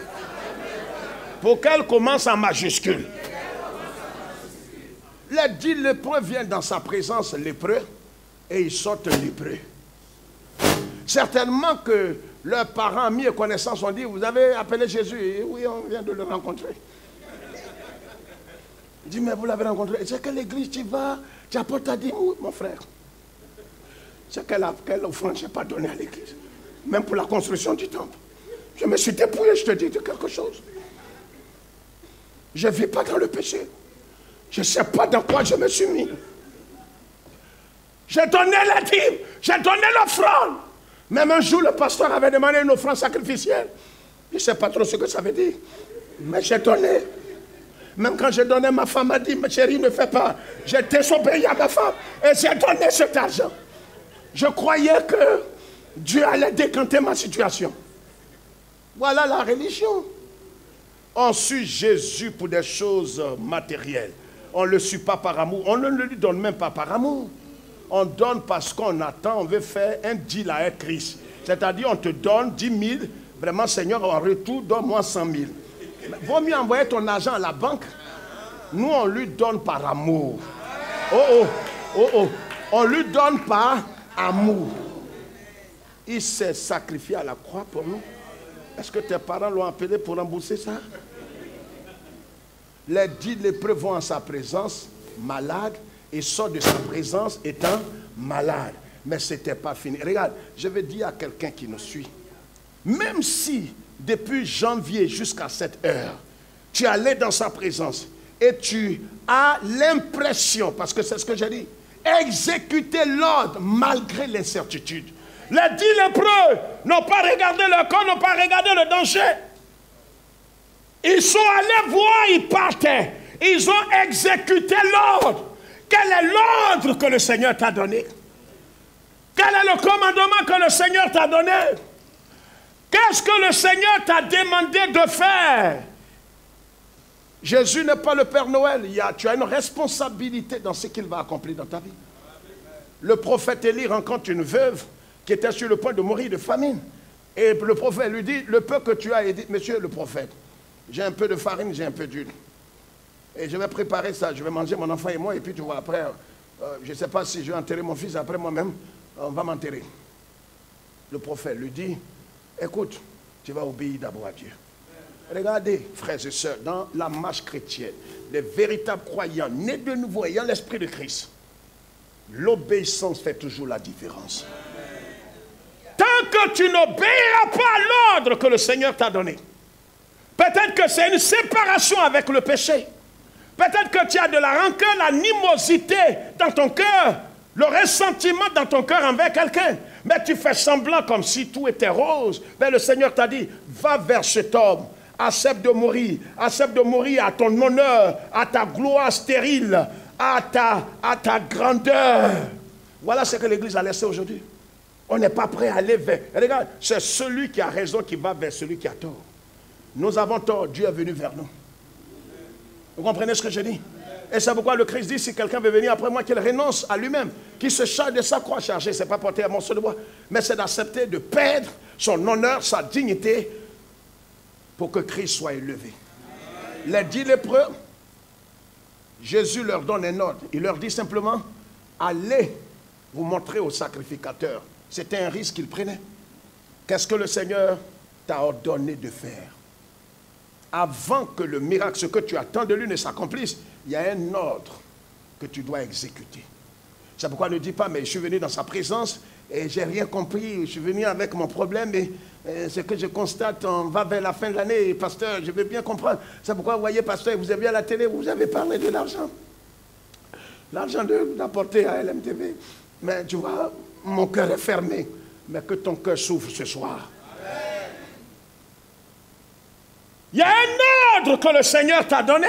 pour qu'elle commence en majuscule. Les 10 lépreux viennent dans sa présence lépreux et ils sortent lépreux. Certainement que leurs parents, amis et connaissances ont dit, vous avez appelé Jésus? Et oui, on vient de le rencontrer. Il dit, mais vous l'avez rencontré. C'est quelle église tu vas? Tu apportes ta dîme? Oui, mon frère. C'est quelle offrande je n'ai pas donnée à l'église? Même pour la construction du temple. Je me suis dépouillé, je te dis de quelque chose. Je ne vis pas dans le péché. Je ne sais pas dans quoi je me suis mis. J'ai donné la dîme, j'ai donné l'offrande. Même un jour, le pasteur avait demandé une offrande sacrificielle. Je ne sais pas trop ce que ça veut dire. Mais j'ai donné. Même quand j'ai donné, ma femme m'a dit, ma chérie, ne fais pas. J'ai désobéi à ma femme et j'ai donné cet argent. Je croyais que Dieu allait décanter ma situation. Voilà la religion. On suit Jésus pour des choses matérielles. On ne le suit pas par amour. On ne le lui donne même pas par amour. On donne parce qu'on attend, on veut faire un deal avec Christ. C'est-à-dire, on te donne 10 000. Vraiment, Seigneur, en retour, donne-moi 100 000. Vaut mieux envoyer ton argent à la banque. Nous, on lui donne par amour. Oh, oh, oh, oh. On lui donne par amour. Il s'est sacrifié à la croix pour nous. Est-ce que tes parents l'ont appelé pour rembourser ça? Les 10 lépreux vont en sa présence, malades, et sortent de sa présence étant malades. Mais ce n'était pas fini. Regarde, je vais dire à quelqu'un qui nous suit, même si depuis janvier jusqu'à cette heure, tu allais dans sa présence et tu as l'impression, parce que c'est ce que j'ai dit, exécuter l'ordre malgré l'incertitude. Les 10 lépreux n'ont pas regardé le corps, n'ont pas regardé le danger. Ils sont allés voir, ils partaient. Ils ont exécuté l'ordre. Quel est l'ordre que le Seigneur t'a donné? Quel est le commandement que le Seigneur t'a donné? Qu'est-ce que le Seigneur t'a demandé de faire? Jésus n'est pas le Père Noël. Tu as une responsabilité dans ce qu'il va accomplir dans ta vie. Le prophète Élie rencontre une veuve qui était sur le point de mourir de famine. Et le prophète lui dit, le peu que tu as, il dit, monsieur le prophète, j'ai un peu de farine, j'ai un peu d'huile. Et je vais préparer ça, je vais manger mon enfant et moi, et puis tu vois, après, je ne sais pas si je vais enterrer mon fils, après moi-même, on va m'enterrer. Le prophète lui dit, écoute, tu vas obéir d'abord à Dieu. Regardez, frères et sœurs, dans la marche chrétienne, les véritables croyants, nés de nouveau, ayant l'esprit de Christ, l'obéissance fait toujours la différence. Tant que que tu n'obéiras pas à l'ordre que le Seigneur t'a donné. Peut-être que c'est une séparation avec le péché. Peut-être que tu as de la rancœur, l'animosité dans ton cœur, le ressentiment dans ton cœur envers quelqu'un. Mais tu fais semblant comme si tout était rose. Mais le Seigneur t'a dit, va vers cet homme. Accepte de mourir à ton honneur, à ta gloire stérile, à ta grandeur. Voilà ce que l'Église a laissé aujourd'hui. On n'est pas prêt à aller vers. Regarde, c'est celui qui a raison qui va vers celui qui a tort. Nous avons tort, Dieu est venu vers nous. Vous comprenez ce que je dis? Et c'est pourquoi le Christ dit, si quelqu'un veut venir après moi, qu'il renonce à lui-même, qu'il se charge de sa croix chargée. Ce n'est pas porter un morceau de bois, mais c'est d'accepter de perdre son honneur, sa dignité, pour que Christ soit élevé. Les 10 lépreux, Jésus leur donne un ordre. Il leur dit simplement, allez vous montrer au sacrificateur. C'était un risque qu'il prenait. Qu'est-ce que le Seigneur t'a ordonné de faire? Avant que le miracle, ce que tu attends de lui, ne s'accomplisse, il y a un ordre que tu dois exécuter. C'est pourquoi ne dis pas, mais je suis venu dans sa présence et j'ai rien compris. Je suis venu avec mon problème et ce que je constate, on va vers la fin de l'année. Pasteur, je veux bien comprendre. C'est pourquoi, vous voyez, pasteur, vous avez vu à la télé, vous avez parlé de l'argent. L'argent d'apporter à LMTV. Mais tu vois, mon cœur est fermé. Mais que ton cœur s'ouvre ce soir. Il y a un ordre que le Seigneur t'a donné.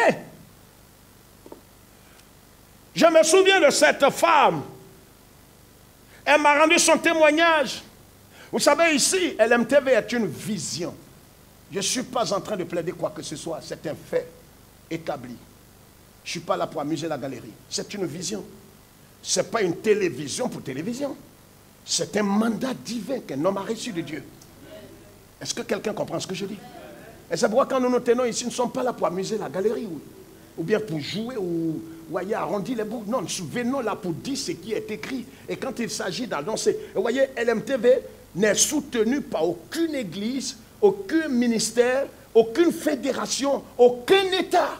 Je me souviens de cette femme. Elle m'a rendu son témoignage. Vous savez, ici, LMTV est une vision. Je ne suis pas en train de plaider quoi que ce soit. C'est un fait établi. Je ne suis pas là pour amuser la galerie. C'est une vision. Ce n'est pas une télévision pour télévision. C'est un mandat divin qu'un homme a reçu de Dieu. Est-ce que quelqu'un comprend ce que je dis? Et c'est pourquoi quand nous nous tenons ici, nous ne sommes pas là pour amuser la galerie ou bien pour jouer ou voyez, arrondir les boucles. Non, nous venons là pour dire ce qui est écrit. Et quand il s'agit d'annoncer, vous voyez, LMTV n'est soutenu par aucune église, aucun ministère, aucune fédération, aucun État.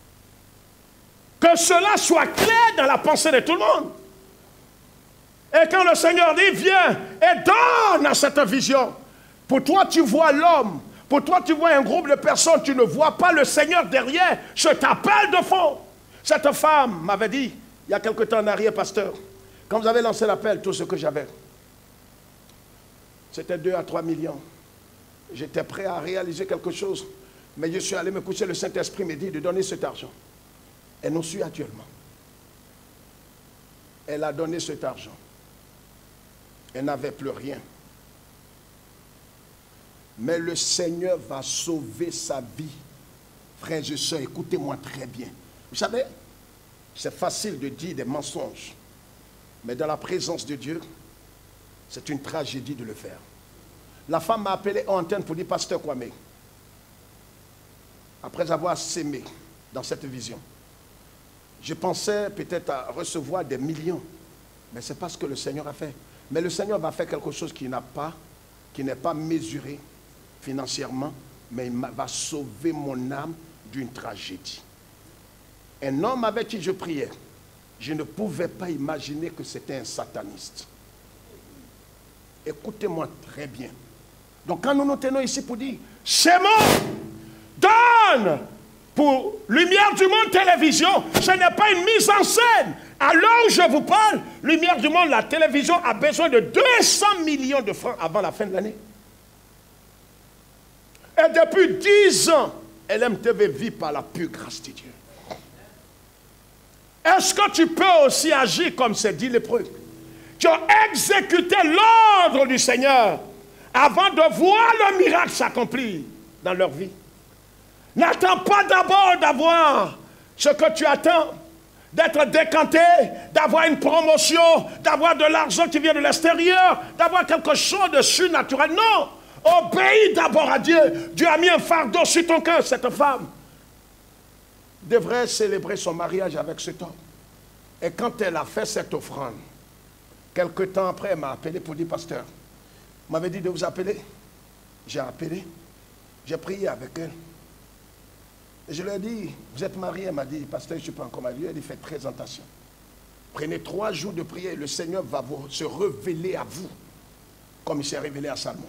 Que cela soit clair dans la pensée de tout le monde. Et quand le Seigneur dit, viens et donne à cette vision. Pour toi, tu vois l'homme. Pour toi, tu vois un groupe de personnes. Tu ne vois pas le Seigneur derrière. Je t'appelle de fond. Cette femme m'avait dit, il y a quelque temps en arrière, pasteur, quand vous avez lancé l'appel, tout ce que j'avais, c'était 2 à 3 millions. J'étais prêt à réaliser quelque chose. Mais je suis allé me coucher, le Saint-Esprit m'a dit de donner cet argent. Elle nous suit actuellement. Elle a donné cet argent. Elle n'avait plus rien. Mais le Seigneur va sauver sa vie. Frères et sœurs, écoutez-moi très bien. Vous savez, c'est facile de dire des mensonges. Mais dans la présence de Dieu, c'est une tragédie de le faire. La femme m'a appelé en antenne pour dire, pasteur Kwame, après avoir sémé dans cette vision, je pensais peut-être à recevoir des millions. Mais ce n'est pas ce que le Seigneur a fait. Mais le Seigneur va faire quelque chose qui n'est pas mesuré financièrement, mais il va sauver mon âme d'une tragédie. Un homme avec qui je priais, je ne pouvais pas imaginer que c'était un sataniste. Écoutez-moi très bien. Donc quand nous nous tenons ici pour dire, c'est bon, donne pour Lumière du Monde Télévision, ce n'est pas une mise en scène. À l'heure où je vous parle, Lumière du Monde, la télévision a besoin de 200 millions de francs avant la fin de l'année. Et depuis 10 ans, LMTV vit par la pure grâce de Dieu. Est-ce que tu peux aussi agir comme ces 10 lépreux qui ont exécuté l'ordre du Seigneur avant de voir le miracle s'accomplir dans leur vie? N'attends pas d'abord d'avoir ce que tu attends, d'être décanté, d'avoir une promotion, d'avoir de l'argent qui vient de l'extérieur, d'avoir quelque chose de surnaturel. Non! Obéis d'abord à Dieu. Dieu a mis un fardeau sur ton cœur. Cette femme devrait célébrer son mariage avec cet homme. Et quand elle a fait cette offrande, quelque temps après, elle m'a appelé pour dire, pasteur, m'avait dit de vous appeler. J'ai appelé, j'ai prié avec elle. Et je lui ai dit, vous êtes marié? Elle m'a dit, pasteur, je ne suis pas encore marié. Elle a dit, faites très attention. Prenez 3 jours de prière, le Seigneur va se révéler à vous. comme il s'est révélé à Salomon.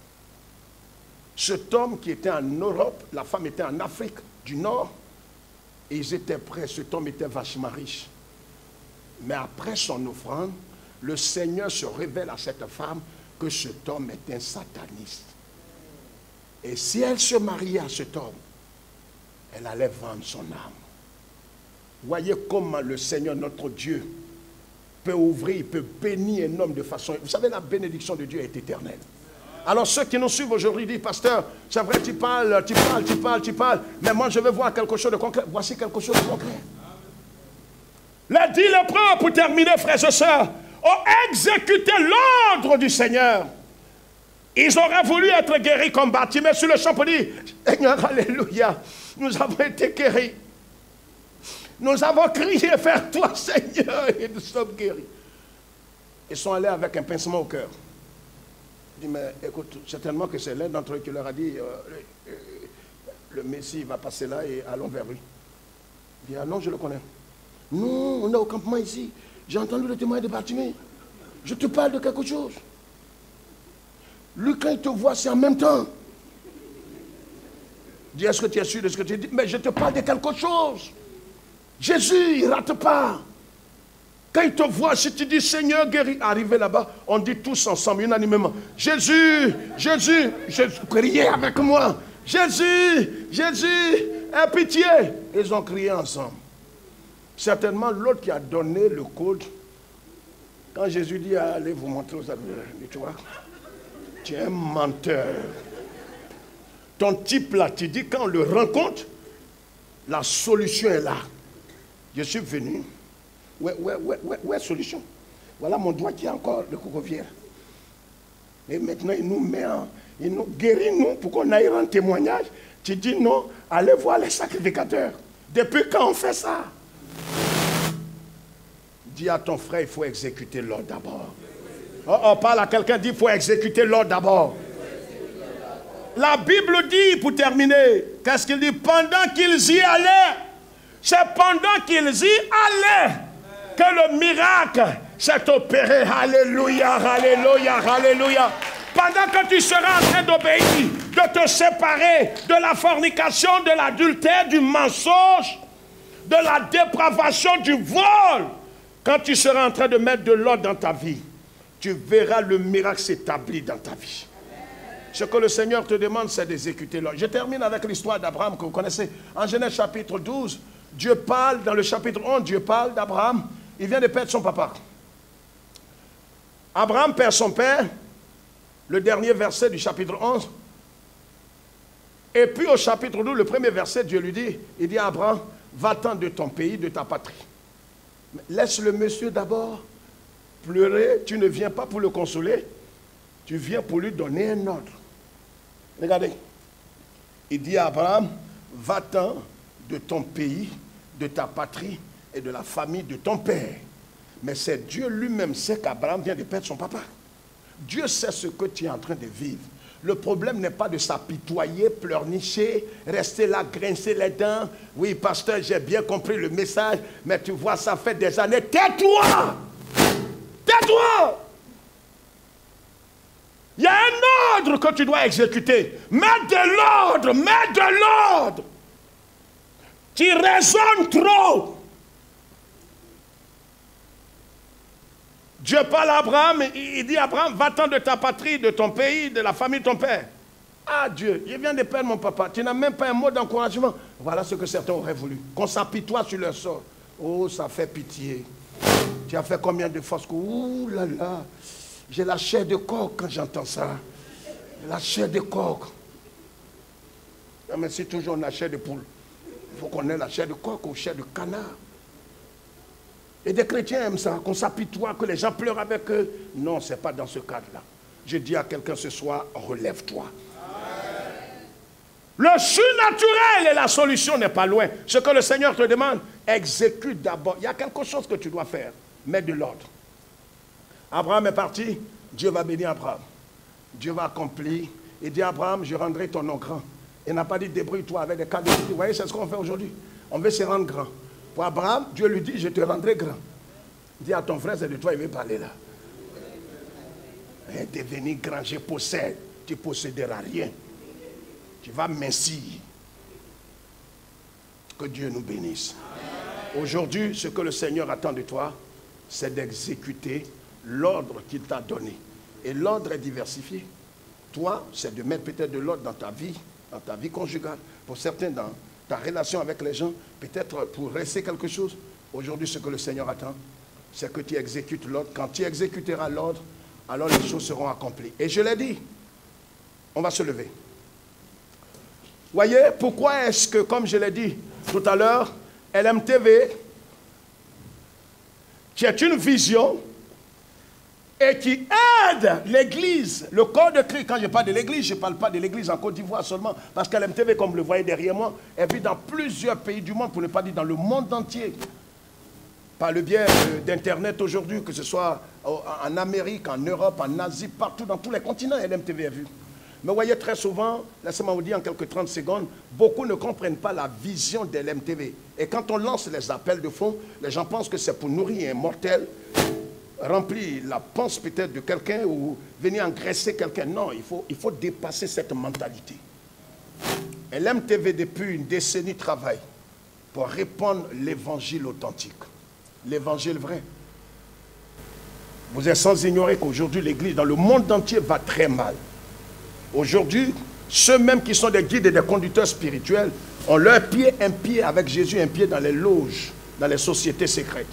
Cet homme qui était en Europe, la femme était en Afrique du Nord, et ils étaient prêts, cet homme était vachement riche. Mais après son offrande, le Seigneur se révèle à cette femme que cet homme est un sataniste. Et si elle se mariait à cet homme, elle allait vendre son âme. Voyez comment le Seigneur, notre Dieu, peut ouvrir, il peut bénir un homme de façon... Vous savez, la bénédiction de Dieu est éternelle. Alors ceux qui nous suivent aujourd'hui disent, pasteur, c'est vrai, tu parles, mais moi je veux voir quelque chose de concret. Voici quelque chose de concret. Les 10 lépreux, pour terminer, frères et sœurs, ont exécuté l'ordre du Seigneur. Ils auraient voulu être guéris comme Bartimée sur le champ pour dire, Seigneur, alléluia, nous avons été guéris. Nous avons crié vers toi, Seigneur, et nous sommes guéris. Ils sont allés avec un pincement au cœur. Il dit, mais écoute, certainement que c'est l'un d'entre eux qui leur a dit, le Messie va passer là et allons vers lui. Il dit, ah non, je le connais. Non, on est au campement ici. J'ai entendu le témoin de Bartimée. Je te parle de quelque chose. Lui, quand il te voit, c'est en même temps. Il dit, est-ce que tu es sûr de ce que tu dis? Mais je te parle de quelque chose. Jésus, il ne rate pas. Quand il te voit, si tu dis Seigneur guéris, arrivé là-bas, on dit tous ensemble, unanimement, Jésus, Jésus, criez avec moi. Jésus, Jésus, aie pitié. Ils ont crié ensemble. Certainement, l'autre qui a donné le code, quand Jésus dit, allez vous montrer aux amis, tu vois, tu es un menteur. Ton type là, tu dis, quand on le rencontre, la solution est là. Je suis venu. Ouais, solution. Voilà mon doigt qui est encore de cocovière. Et maintenant, il nous met il nous guérit, nous, pour qu'on aille rendre témoignage. Tu dis non, allez voir les sacrificateurs. Depuis quand on fait ça? Dis à ton frère, il faut exécuter l'ordre d'abord. Oh, parle à quelqu'un, dit il faut exécuter l'ordre d'abord. La Bible dit, pour terminer, qu'est-ce qu'il dit? Pendant qu'ils y allaient, c'est pendant qu'ils y allaient que le miracle s'est opéré. Alléluia, alléluia, alléluia. Pendant que tu seras en train d'obéir, de te séparer de la fornication, de l'adultère, du mensonge, de la dépravation, du vol, quand tu seras en train de mettre de l'ordre dans ta vie, tu verras le miracle s'établir dans ta vie. Ce que le Seigneur te demande, c'est d'exécuter l'ordre. Je termine avec l'histoire d'Abraham que vous connaissez. En Genèse chapitre 12, Dieu parle, dans le chapitre 11, Dieu parle d'Abraham. Il vient de perdre son papa. Abraham perd son père, le dernier verset du chapitre 11. Et puis au chapitre 12, le premier verset, Dieu lui dit, il dit à Abraham, va-t'en de ton pays, de ta patrie. Laisse le monsieur d'abord pleurer, tu ne viens pas pour le consoler, tu viens pour lui donner un ordre. Regardez, il dit à Abraham, va-t'en de ton pays, de ta patrie et de la famille de ton père. Mais c'est Dieu lui-même sait qu'Abraham vient de perdre son papa. Dieu sait ce que tu es en train de vivre. Le problème n'est pas de s'apitoyer, pleurnicher, rester là, grincer les dents. Oui, pasteur, j'ai bien compris le message, mais tu vois, ça fait des années. Tais-toi! Tais-toi! Il y a un ordre que tu dois exécuter. Mets de l'ordre, mets de l'ordre. Tu raisonnes trop. Dieu parle à Abraham, il dit à Abraham, va-t'en de ta patrie, de ton pays, de la famille de ton père. Ah Dieu, je viens de perdre mon papa, tu n'as même pas un mot d'encouragement. Voilà ce que certains auraient voulu, qu'on s'apitoie sur leur sort. Oh, ça fait pitié. Tu as fait combien de forces? Ouh là là, j'ai la chair de coq quand j'entends ça. La chair de coq. Non mais c'est toujours la chair de poule. Il faut qu'on ait la chair de coq ou chair de canard. Et des chrétiens aiment ça, qu'on s'apitoie, que les gens pleurent avec eux. Non, ce n'est pas dans ce cadre-là. Je dis à quelqu'un ce soir, relève-toi. Le surnaturel et la solution n'est pas loin. Ce que le Seigneur te demande, exécute d'abord. Il y a quelque chose que tu dois faire. Mets de l'ordre. Abraham est parti, Dieu va bénir Abraham. Dieu va accomplir. Il dit à Abraham, je rendrai ton nom grand. Il n'a pas dit débrouille-toi avec des cadeaux. Vous voyez, c'est ce qu'on fait aujourd'hui. On veut se rendre grand. Pour Abraham, Dieu lui dit, je te rendrai grand. Dis à ton frère, c'est de toi, il veut parler là. Et devenir grand, je possède. Tu ne posséderas rien. Tu vas mincir. Que Dieu nous bénisse. Aujourd'hui, ce que le Seigneur attend de toi, c'est d'exécuter l'ordre qu'il t'a donné. Et l'ordre est diversifié. Toi, c'est de mettre peut-être de l'ordre dans ta vie conjugale. Pour certains, dans ta relation avec les gens, peut-être pour rester quelque chose. Aujourd'hui, ce que le Seigneur attend, c'est que tu exécutes l'ordre. Quand tu exécuteras l'ordre, alors les choses seront accomplies. Et je l'ai dit, on va se lever. Voyez, pourquoi est-ce que, comme je l'ai dit tout à l'heure, LMTV, qui est une vision et qui aide l'Église, le corps de Christ. Quand je parle de l'Église, je ne parle pas de l'Église en Côte d'Ivoire seulement, parce qu'LMTV, comme vous le voyez derrière moi, est vu dans plusieurs pays du monde, pour ne pas dire dans le monde entier. Par le biais d'Internet aujourd'hui, que ce soit en Amérique, en Europe, en Asie, partout, dans tous les continents, LMTV est vu. Mais vous voyez, très souvent, laissez-moi vous dire en quelques 30 secondes, beaucoup ne comprennent pas la vision de l'MTV. Et quand on lance les appels de fonds, les gens pensent que c'est pour nourrir un mortel, remplir la panse peut-être de quelqu'un ou venir engraisser quelqu'un. Non, il faut dépasser cette mentalité. Et l'MTV, depuis une décennie, travaille pour répandre l'évangile authentique. L'évangile vrai. Vous êtes sans ignorer qu'aujourd'hui, l'Église dans le monde entier va très mal. Aujourd'hui, ceux même qui sont des guides et des conducteurs spirituels ont leur pied, un pied avec Jésus, un pied dans les loges, dans les sociétés secrètes.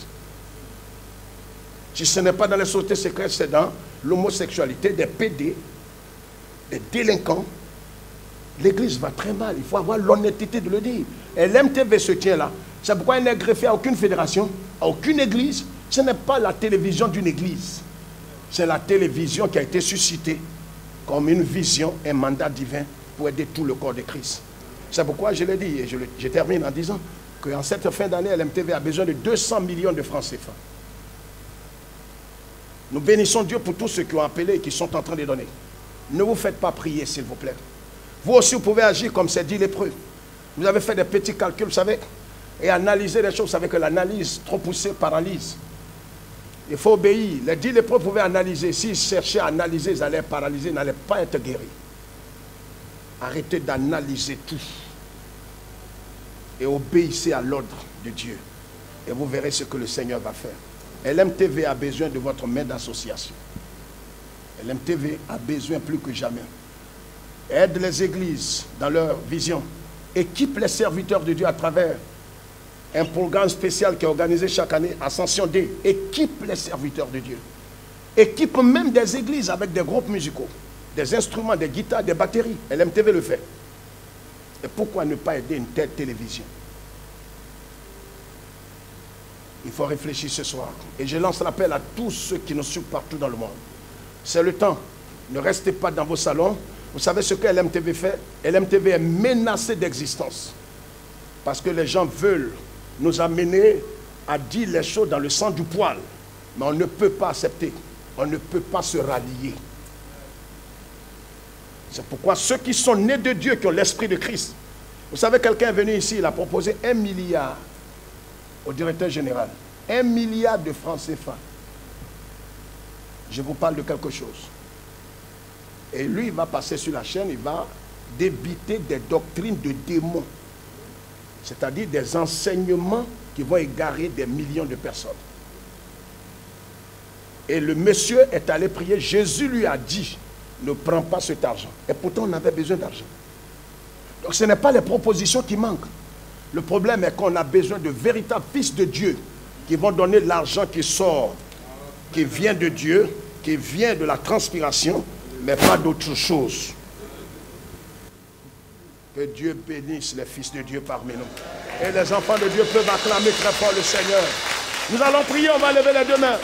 Si ce n'est pas dans les sociétés secrètes, c'est dans l'homosexualité, des PD, des délinquants. L'Église va très mal, il faut avoir l'honnêteté de le dire. Et l'MTV se tient là. C'est pourquoi il n'est greffé à aucune fédération, à aucune église. Ce n'est pas la télévision d'une église. C'est la télévision qui a été suscitée comme une vision, un mandat divin pour aider tout le corps de Christ. C'est pourquoi je l'ai dit, et je termine en disant qu'en cette fin d'année, l'MTV a besoin de 200 millions de francs CFA. Nous bénissons Dieu pour tous ceux qui ont appelé et qui sont en train de donner. Ne vous faites pas prier, s'il vous plaît. Vous aussi, vous pouvez agir comme c'est dit lépreux. Vous avez fait des petits calculs, vous savez, et analyser les choses. Vous savez que l'analyse trop poussée paralyse. Il faut obéir. Les 10 lépreux pouvaient analyser. S'ils cherchaient à analyser, ils allaient paralyser, ils n'allaient pas être guéris. Arrêtez d'analyser tout. Et obéissez à l'ordre de Dieu. Et vous verrez ce que le Seigneur va faire. LMTV a besoin de votre main d'association. LMTV a besoin plus que jamais. Aide les églises dans leur vision. Équipe les serviteurs de Dieu à travers un programme spécial qui est organisé chaque année, Ascension D. Équipe les serviteurs de Dieu. Équipe même des églises avec des groupes musicaux, des instruments, des guitares, des batteries. LMTV le fait. Et pourquoi ne pas aider une telle télévision? Il faut réfléchir ce soir. Et je lance l'appel à tous ceux qui nous suivent partout dans le monde. C'est le temps. Ne restez pas dans vos salons. Vous savez ce que LMTV fait? LMTV est menacé d'existence. Parce que les gens veulent nous amener à dire les choses dans le sens du poil. Mais on ne peut pas accepter. On ne peut pas se rallier. C'est pourquoi ceux qui sont nés de Dieu, qui ont l'esprit de Christ. Vous savez, quelqu'un est venu ici, il a proposé 1 milliard au directeur général. 1 milliard de francs CFA. Je vous parle de quelque chose. Et lui, il va passer sur la chaîne, il va débiter des doctrines de démons. C'est-à-dire des enseignements qui vont égarer des millions de personnes. Et le monsieur est allé prier. Jésus lui a dit, ne prends pas cet argent. Et pourtant, on avait besoin d'argent. Donc ce n'est pas les propositions qui manquent. Le problème est qu'on a besoin de véritables fils de Dieu qui vont donner l'argent qui sort, qui vient de Dieu, qui vient de la transpiration, mais pas d'autre chose. Que Dieu bénisse les fils de Dieu parmi nous. Et les enfants de Dieu peuvent acclamer très fort le Seigneur. Nous allons prier, on va lever les deux mains.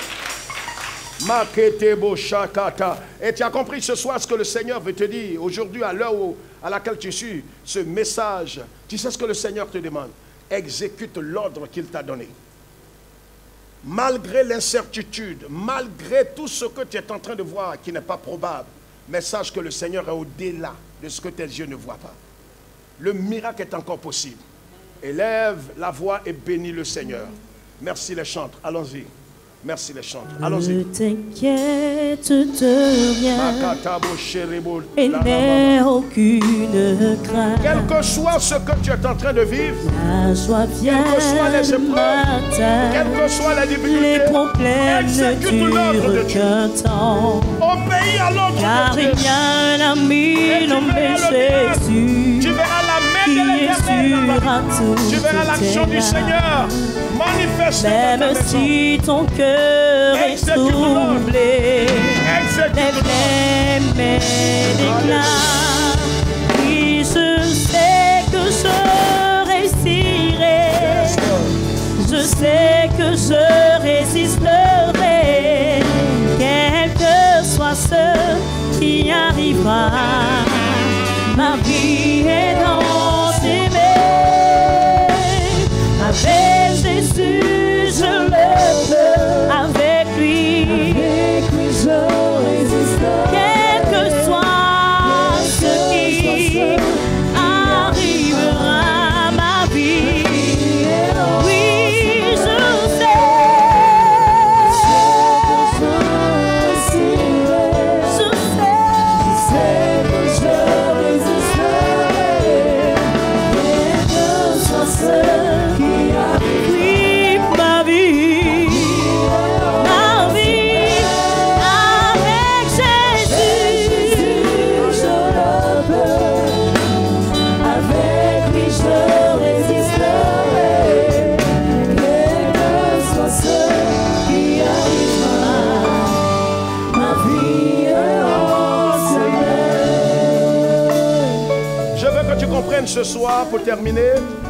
Et tu as compris ce soir ce que le Seigneur veut te dire. Aujourd'hui, à l'heure à laquelle tu suis, ce message, tu sais ce que le Seigneur te demande. Exécute l'ordre qu'il t'a donné. Malgré l'incertitude, malgré tout ce que tu es en train de voir qui n'est pas probable, mais sache que le Seigneur est au-delà de ce que tes yeux ne voient pas. Le miracle est encore possible. Élève la voix et bénis le Seigneur. Merci les chantres. Allons-y. Merci les chantres. Allons-y. Ne t'inquiète de rien et n'aie aucune crainte. Quel que soit ce que tu es en train de vivre, La joie vient quelles que soient les le épreuves, matin. quelles que soient les difficultés, Les problèmes exécute ne l'ordre de durent Dieu. qu'un temps. Obéis à l'ordre Car de il Dieu. y a un ami nommé Jésus Tu verras la main qui de est l'Éternel dans sûr ta à vie. tout. Tu verras l'action du Seigneur manifester dans ta Même maison. si ton cœur est Exécute l'ordre. troublé, Exécute lève l'ordre. les mains d'éclat. Oui, je sais que je réussirai. Je sais que je résisterai. Quel que soit ce qui arrivera, ma vie est dans tes mains. Avec Jésus, je le peux. Avec lui, je résisterai. Quel que soit ce qui arrivera à ma vie. Oui, je sais. Oui, ma vie, avec Jésus, je le peux. Avec lui, je résisterai. Quel que soit ce qui arrivera, ma vie est en ses mains. Je veux que tu comprennes ce soir, pour terminer,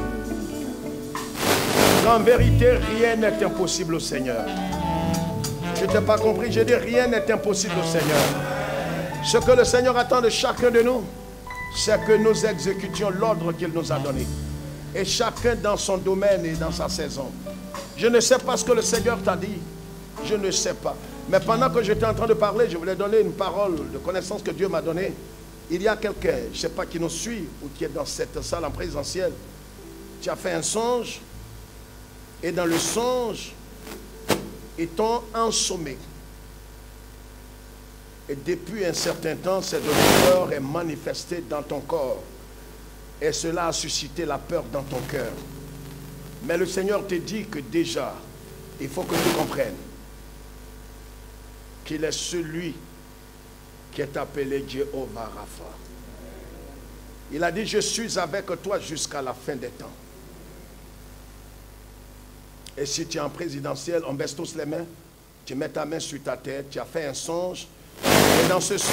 qu'en vérité, rien n'est impossible au Seigneur. Tu t'es pas compris, j'ai dit rien n'est impossible au Seigneur. Ce que le Seigneur attend de chacun de nous, c'est que nous exécutions l'ordre qu'il nous a donné. Et chacun dans son domaine et dans sa saison. Je ne sais pas ce que le Seigneur t'a dit. Je ne sais pas. Mais pendant que j'étais en train de parler, je voulais donner une parole de connaissance que Dieu m'a donnée. Il y a quelqu'un, je ne sais pas qui nous suit ou qui est dans cette salle en présentiel. Tu as fait un songe. Et dans le songe, ils t'ont ensommé. Et depuis un certain temps, cette douleur est manifestée dans ton corps. Et cela a suscité la peur dans ton cœur. Mais le Seigneur te dit que déjà, il faut que tu comprennes qu'il est celui qui est appelé Jéhovah Rapha. Il a dit, je suis avec toi jusqu'à la fin des temps. Et si tu es en présidentiel, on baisse tous les mains, tu mets ta main sur ta tête, tu as fait un songe, et dans ce songe,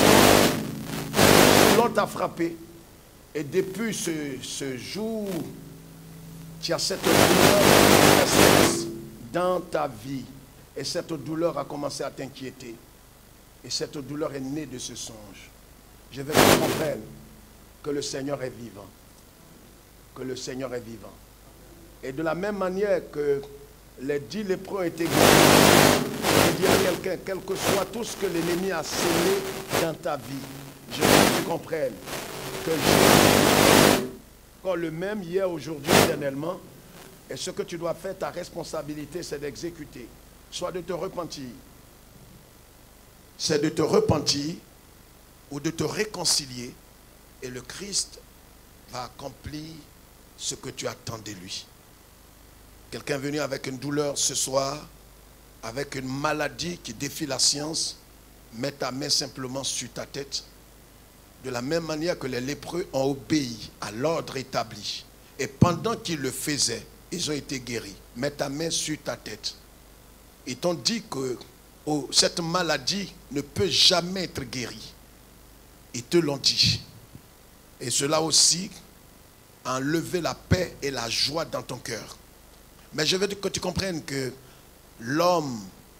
l'on t'a frappé, et depuis ce jour, tu as cette douleur dans ta vie, et cette douleur a commencé à t'inquiéter, et cette douleur est née de ce songe. Je veux que tu comprennes que le Seigneur est vivant, que le Seigneur est vivant. Et de la même manière que les 10 lépreux ont été guéris, je dis à quelqu'un, quel que soit tout ce que l'ennemi a semé dans ta vie, je veux que tu comprennes que Jésus est encore le même hier, aujourd'hui, éternellement. Et ce que tu dois faire, ta responsabilité, c'est d'exécuter. Soit de te repentir. C'est de te repentir ou de te réconcilier. Et le Christ va accomplir ce que tu attends de lui. Quelqu'un est venu avec une douleur ce soir, avec une maladie qui défie la science, mets ta main simplement sur ta tête. De la même manière que les lépreux ont obéi à l'ordre établi. Et pendant qu'ils le faisaient, ils ont été guéris. Mets ta main sur ta tête. Ils t'ont dit que cette maladie ne peut jamais être guérie. Ils te l'ont dit. Et cela aussi a enlevé la paix et la joie dans ton cœur. Mais je veux que tu comprennes que l'homme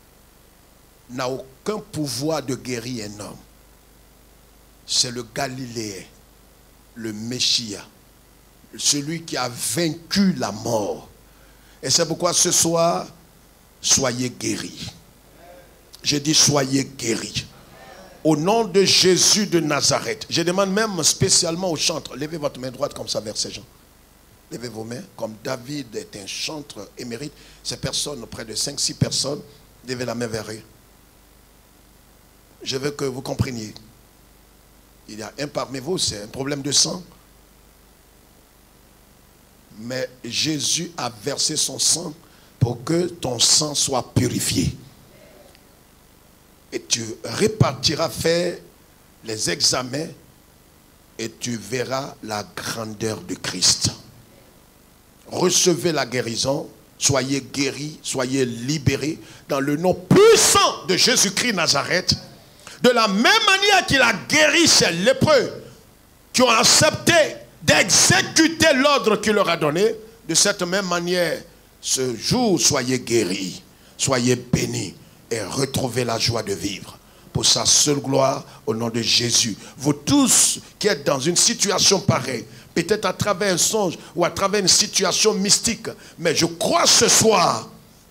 n'a aucun pouvoir de guérir un homme. C'est le Galiléen, le Messie, celui qui a vaincu la mort. Et c'est pourquoi ce soir, soyez guéris. Je dis soyez guéris. Au nom de Jésus de Nazareth. Je demande même spécialement aux chantres, levez votre main droite comme ça vers ces gens. Levez vos mains, comme David est un chantre émérite, ces personnes, près de 5-6 personnes, Levez la main vers eux. Je veux que vous compreniez. Il y a un parmi vous, c'est un problème de sang. Mais Jésus a versé son sang pour que ton sang soit purifié. Et tu repartiras faire les examens et tu verras la grandeur de Christ. Recevez la guérison, soyez guéris, soyez libérés dans le nom puissant de Jésus-Christ Nazareth. De la même manière qu'il a guéri ces lépreux qui ont accepté d'exécuter l'ordre qu'il leur a donné, de cette même manière, ce jour, soyez guéris, soyez bénis et retrouvez la joie de vivre. Pour sa seule gloire, au nom de Jésus. Vous tous qui êtes dans une situation pareille, peut-être à travers un songe ou à travers une situation mystique, mais je crois ce soir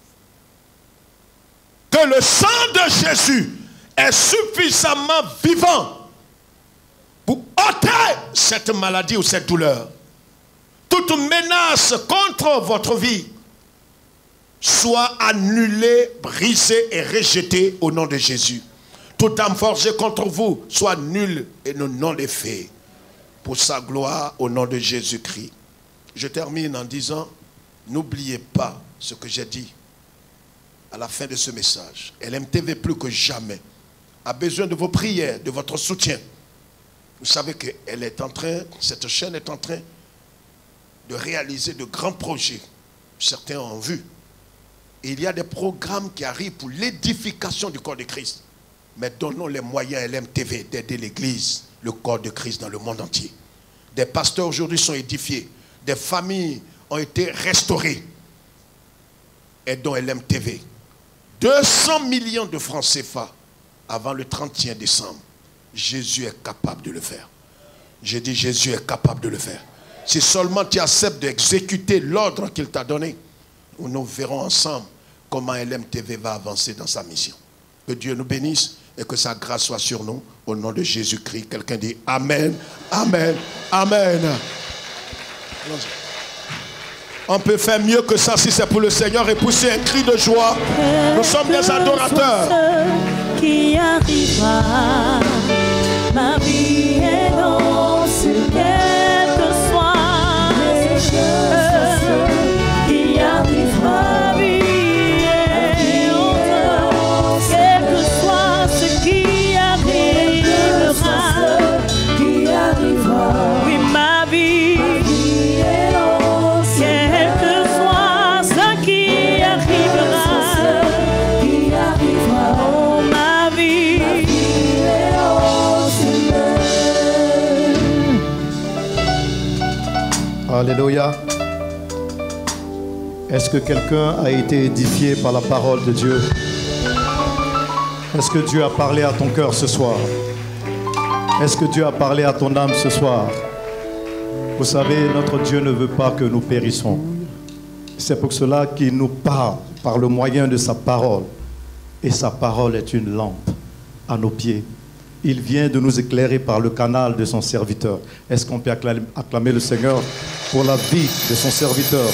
que le sang de Jésus est suffisamment vivant pour ôter cette maladie ou cette douleur. Toute menace contre votre vie soit annulée, brisée et rejetée au nom de Jésus. Toute âme forgée contre vous soit nulle et non effet. Pour sa gloire, au nom de Jésus-Christ. Je termine en disant, n'oubliez pas ce que j'ai dit à la fin de ce message. LMTV plus que jamais a besoin de vos prières, de votre soutien. Vous savez qu'elle est en train, cette chaîne est en train de réaliser de grands projets. Certains ont vu. Et il y a des programmes qui arrivent pour l'édification du corps de Christ. Mais donnons les moyens à LMTV d'aider l'Église, le corps de Christ dans le monde entier. Des pasteurs aujourd'hui sont édifiés. Des familles ont été restaurées. Aidons LMTV. 200 millions de francs CFA avant le 31 décembre. Jésus est capable de le faire. J'ai dit Jésus est capable de le faire. Si seulement tu acceptes d'exécuter l'ordre qu'il t'a donné, nous verrons ensemble comment LMTV va avancer dans sa mission. Que Dieu nous bénisse et que sa grâce soit sur nous. Au nom de Jésus-Christ, quelqu'un dit Amen, Amen, Amen. On peut faire mieux que ça si c'est pour le Seigneur et pousser un cri de joie. Nous sommes des adorateurs. Qui arrivera, ma vie est dans ce quel que soit ce qui arrivera. Alléluia. Est-ce que quelqu'un a été édifié par la parole de Dieu? Est-ce que Dieu a parlé à ton cœur ce soir? Est-ce que Dieu a parlé à ton âme ce soir? Vous savez, notre Dieu ne veut pas que nous périssons. C'est pour cela qu'il nous parle par le moyen de sa parole. Et sa parole est une lampe à nos pieds. Il vient de nous éclairer par le canal de son serviteur. Est-ce qu'on peut acclamer le Seigneur pour la vie de son serviteur?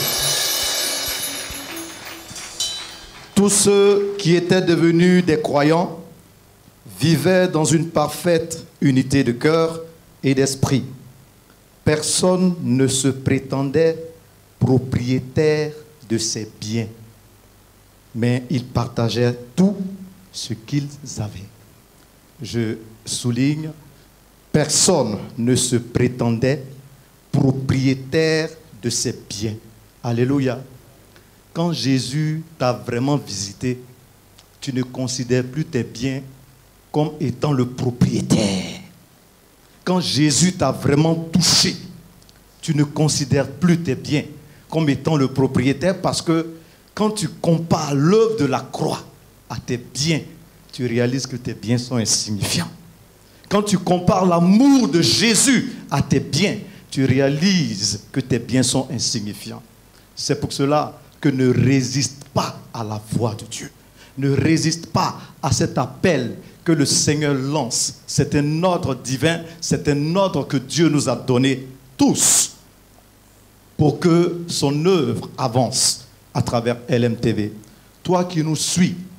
Tous ceux qui étaient devenus des croyants vivaient dans une parfaite unité de cœur et d'esprit. Personne ne se prétendait propriétaire de ses biens, mais ils partageaient tout ce qu'ils avaient. Je souligne, personne ne se prétendait propriétaire de ses biens. Alléluia. Quand Jésus t'a vraiment visité, tu ne considères plus tes biens comme étant le propriétaire. Quand Jésus t'a vraiment touché, tu ne considères plus tes biens comme étant le propriétaire, parce que quand tu compares l'œuvre de la croix à tes biens, tu réalises que tes biens sont insignifiants. Quand tu compares l'amour de Jésus à tes biens, tu réalises que tes biens sont insignifiants. C'est pour cela que ne résiste pas à la voix de Dieu. Ne résiste pas à cet appel que le Seigneur lance. C'est un ordre divin, c'est un ordre que Dieu nous a donné tous pour que son œuvre avance à travers LMTV. Toi qui nous suis,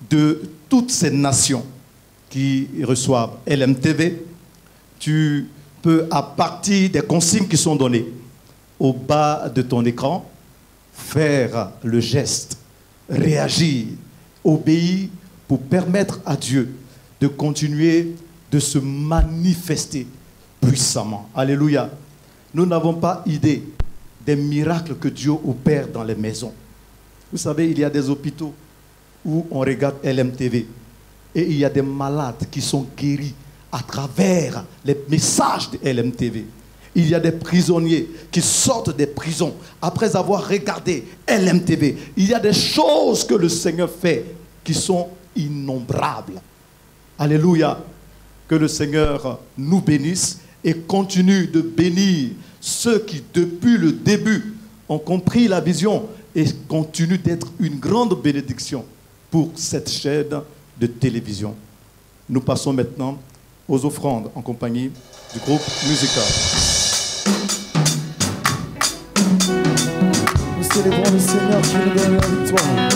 de toutes ces nations qui reçoivent LMTV, tu peux, à partir des consignes qui sont données au bas de ton écran, faire le geste, réagir, obéir pour permettre à Dieu de continuer de se manifester puissamment. Alléluia. Nous n'avons pas idée des miracles que Dieu opère dans les maisons. Vous savez, il y a des hôpitaux où on regarde LMTV et il y a des malades qui sont guéris à travers les messages de LMTV. Il y a des prisonniers qui sortent des prisons après avoir regardé LMTV. Il y a des choses que le Seigneur fait qui sont innombrables. Alléluia. Que le Seigneur nous bénisse et continue de bénir ceux qui, depuis le début, ont compris la vision et continuent d'être une grande bénédiction pour cette chaîne de télévision. Nous passons maintenant aux offrandes en compagnie du groupe musical. Nous célébrons le Seigneur qui nous donne la victoire.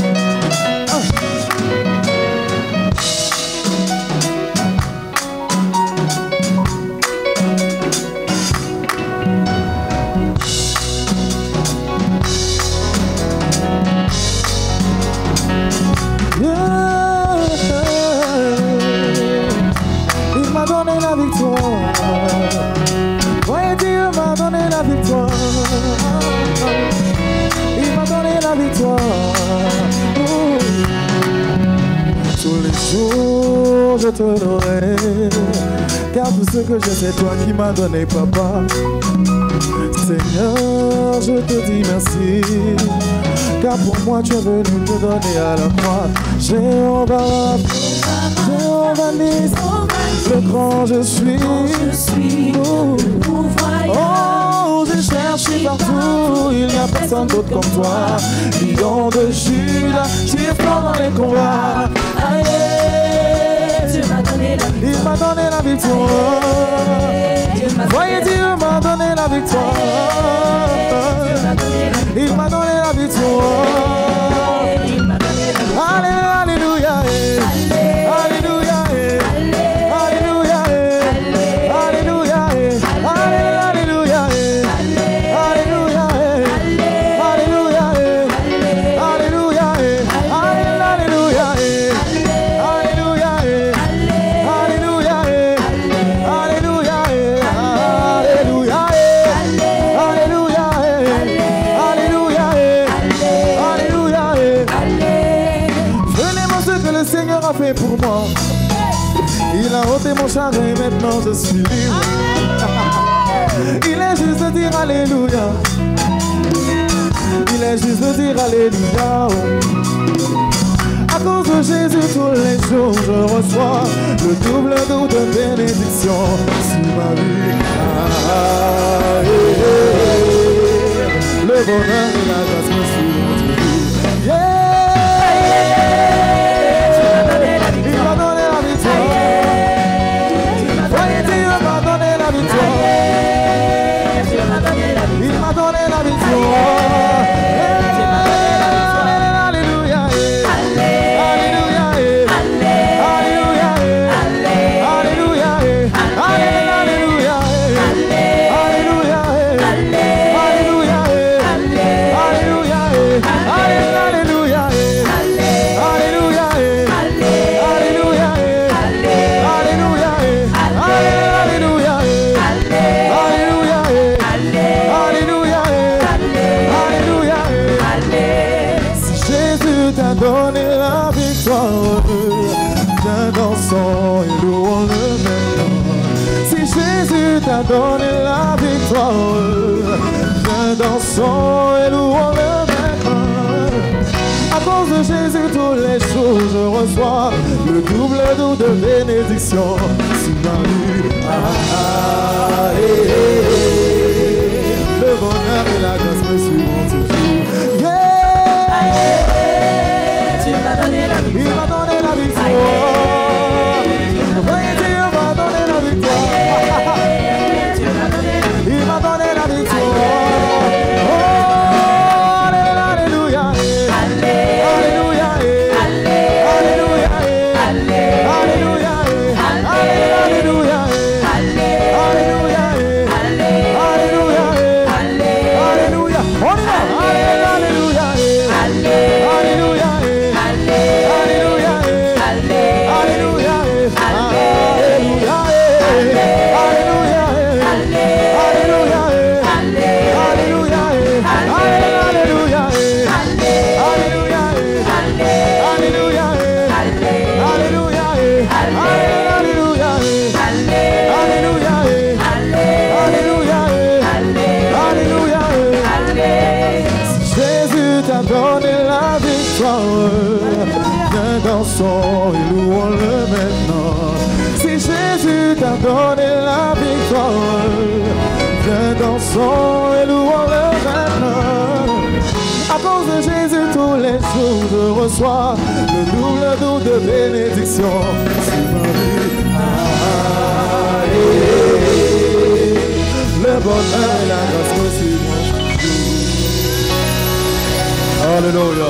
Il m'a donné la victoire. Ouais, Dieu m'a donné la victoire. Il m'a donné la victoire. Tous les jours je te louerai, car tout ce que j'ai c'est toi qui m'as donné, papa. Seigneur, je te dis merci, car pour moi tu es venu te donner à la croix. Jéhovah, Jéhovah Nissi, le grand je suis. Oh, j'ai cherché partout, il n'y a personne d'autre comme toi. Lion de Juda, tu es fort dans les combats. Aïe, il m'a donné la victoire. Voyez, Dieu m'a donné la victoire. Il m'a donné la victoire. Alléluia, alléluia, alléluia, alléluia, alléluia, alléluia, alléluia, alléluia, alléluia, a fait pour moi. Il a ôté mon chagrin et maintenant je suis libre. Il est juste de dire alléluia. Il est juste de dire alléluia. À cause de Jésus tous les jours je reçois le double de bénédiction sur ma vie. Le bonheur et la grâce me suivent. Il m'a donné la victoire. Alléluia, alléluia, alléluia, alléluia, alléluia, alléluia, alléluia, donné la victoire, viens dansons et louons-le maintenant. Si Jésus t'a donné la victoire, viens dansons et louons-le maintenant. À cause de Jésus tous les jours je reçois le double de bénédiction sur ma vie. Le bonheur et la grâce me suivront toujours. Il m'a donné la victoire. Oui, Dieu m'a donné la victoire. Il m'a donné la victoire. Oh, alléluia, alléluia, alléluia, alléluia, dansons et louons-le maintenant. Si Jésus t'a donné la victoire, viens dansons et louons-le maintenant. À cause de Jésus, tous les jours je reçois le double de bénédiction sur ma vie. Le bonheur et la grâce que sur moi. Alléluia.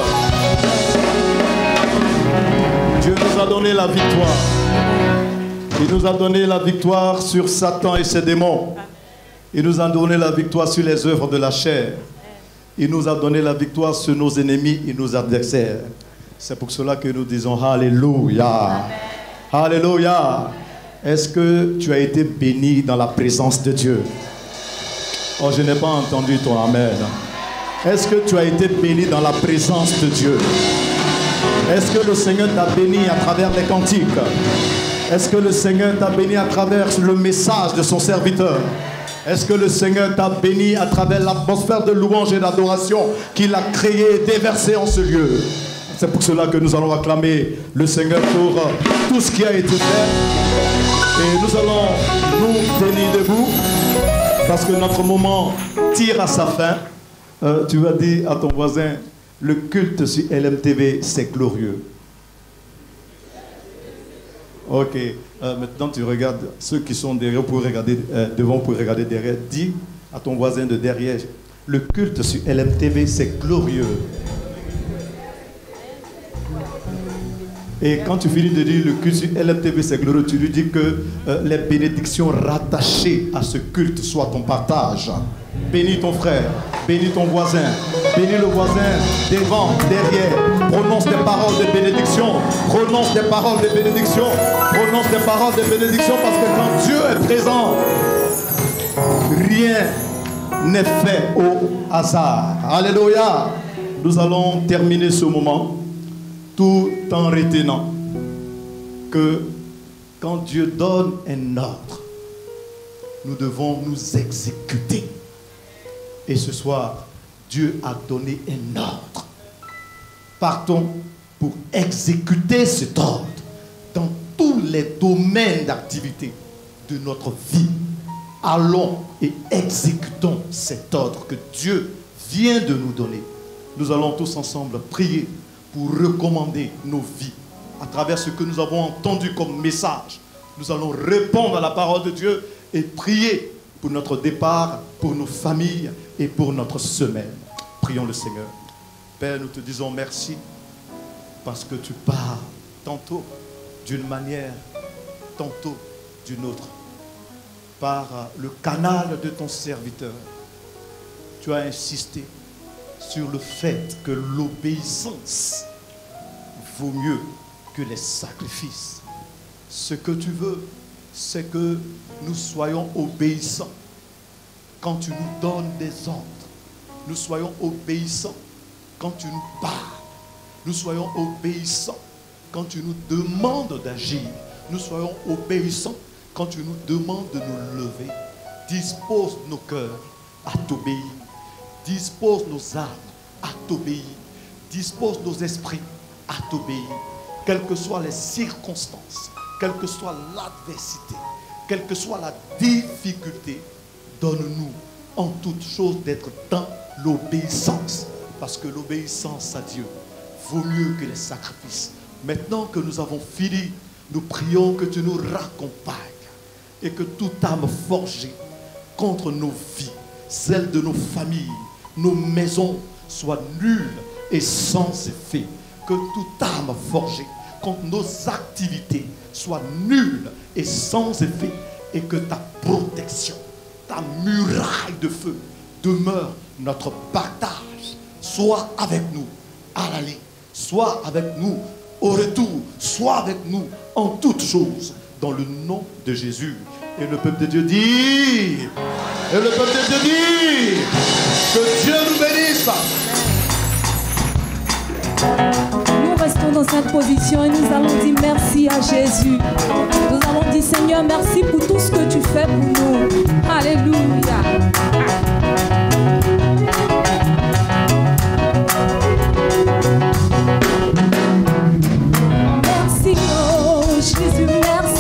Dieu nous a donné la victoire. Il nous a donné la victoire sur Satan et ses démons. Il nous a donné la victoire sur les œuvres de la chair. Il nous a donné la victoire sur nos ennemis et nos adversaires. C'est pour cela que nous disons Alléluia. Alléluia. Est-ce que tu as été béni dans la présence de Dieu? Oh, je n'ai pas entendu ton amen. Est-ce que tu as été béni dans la présence de Dieu? Est-ce que le Seigneur t'a béni à travers les cantiques? Est-ce que le Seigneur t'a béni à travers le message de son serviteur? Est-ce que le Seigneur t'a béni à travers l'atmosphère de louange et d'adoration qu'il a créée et déversée en ce lieu? C'est pour cela que nous allons acclamer le Seigneur pour tout ce qui a été fait. Et nous allons nous tenir debout parce que notre moment tire à sa fin. Tu vas dire à ton voisin, le culte sur LMTV, c'est glorieux. Ok, maintenant tu regardes, ceux qui sont derrière pour regarder devant pour regarder derrière. Dis à ton voisin de derrière, le culte sur LMTV, c'est glorieux. Et quand tu finis de dire le culte sur LMTV, c'est glorieux, tu lui dis que les bénédictions rattachées à ce culte soient ton partage. Bénis ton frère, bénis ton voisin, bénis le voisin devant, derrière. Prononce des paroles de bénédiction, prononce des paroles de bénédiction, prononce des paroles de bénédiction, parce que quand Dieu est présent, rien n'est fait au hasard. Alléluia. Nous allons terminer ce moment tout en retenant que quand Dieu donne un ordre, nous devons nous exécuter. Et ce soir, Dieu a donné un ordre. Partons pour exécuter cet ordre dans tous les domaines d'activité de notre vie. Allons et exécutons cet ordre que Dieu vient de nous donner. Nous allons tous ensemble prier pour recommander nos vies à travers ce que nous avons entendu comme message. Nous allons répondre à la parole de Dieu et prier pour notre départ, pour nos familles et pour notre semaine. Prions le Seigneur. Père, nous te disons merci parce que tu pars tantôt d'une manière, tantôt d'une autre. Par le canal de ton serviteur, tu as insisté sur le fait que l'obéissance vaut mieux que les sacrifices. Ce que tu veux, c'est que nous soyons obéissants quand tu nous donnes des ordres. Nous soyons obéissants quand tu nous parles. Nous soyons obéissants quand tu nous demandes d'agir. Nous soyons obéissants quand tu nous demandes de nous lever. Dispose nos cœurs à t'obéir. Dispose nos âmes à t'obéir. Dispose nos esprits à t'obéir. Quelles que soient les circonstances, quelle que soit l'adversité, quelle que soit la difficulté, donne-nous en toute chose d'être dans l'obéissance. Parce que l'obéissance à Dieu vaut mieux que les sacrifices. Maintenant que nous avons fini, nous prions que tu nous raccompagnes et que toute âme forgée contre nos vies, celle de nos familles, nos maisons, soit nulle et sans effet. Que toute âme forgée contre nos activités soit nulle et sans effet, et que ta protection, ta muraille de feu demeure notre partage. Sois avec nous à l'aller, sois avec nous au retour, sois avec nous en toutes choses, dans le nom de Jésus. Et le peuple de Dieu dit, et le peuple de Dieu dit, que Dieu nous bénisse. Nous restons dans cette position et nous allons dire merci à Jésus. Nous allons dire Seigneur, merci pour tout ce que tu fais pour nous. Alléluia.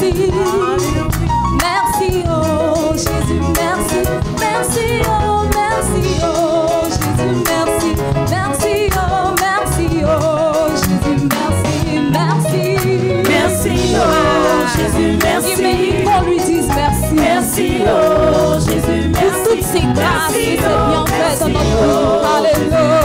merci. Merci, oh Jésus, merci. Merci, oh, merci, oh Jésus, merci. Merci, oh, merci, oh Jésus, merci. Merci. Merci, oh Jésus, merci. Il mérite qu'on lui dise merci. Merci, oh Jésus, merci. Pour toutes ces grâces et ces bienfaits dans notre vie. Alléluia.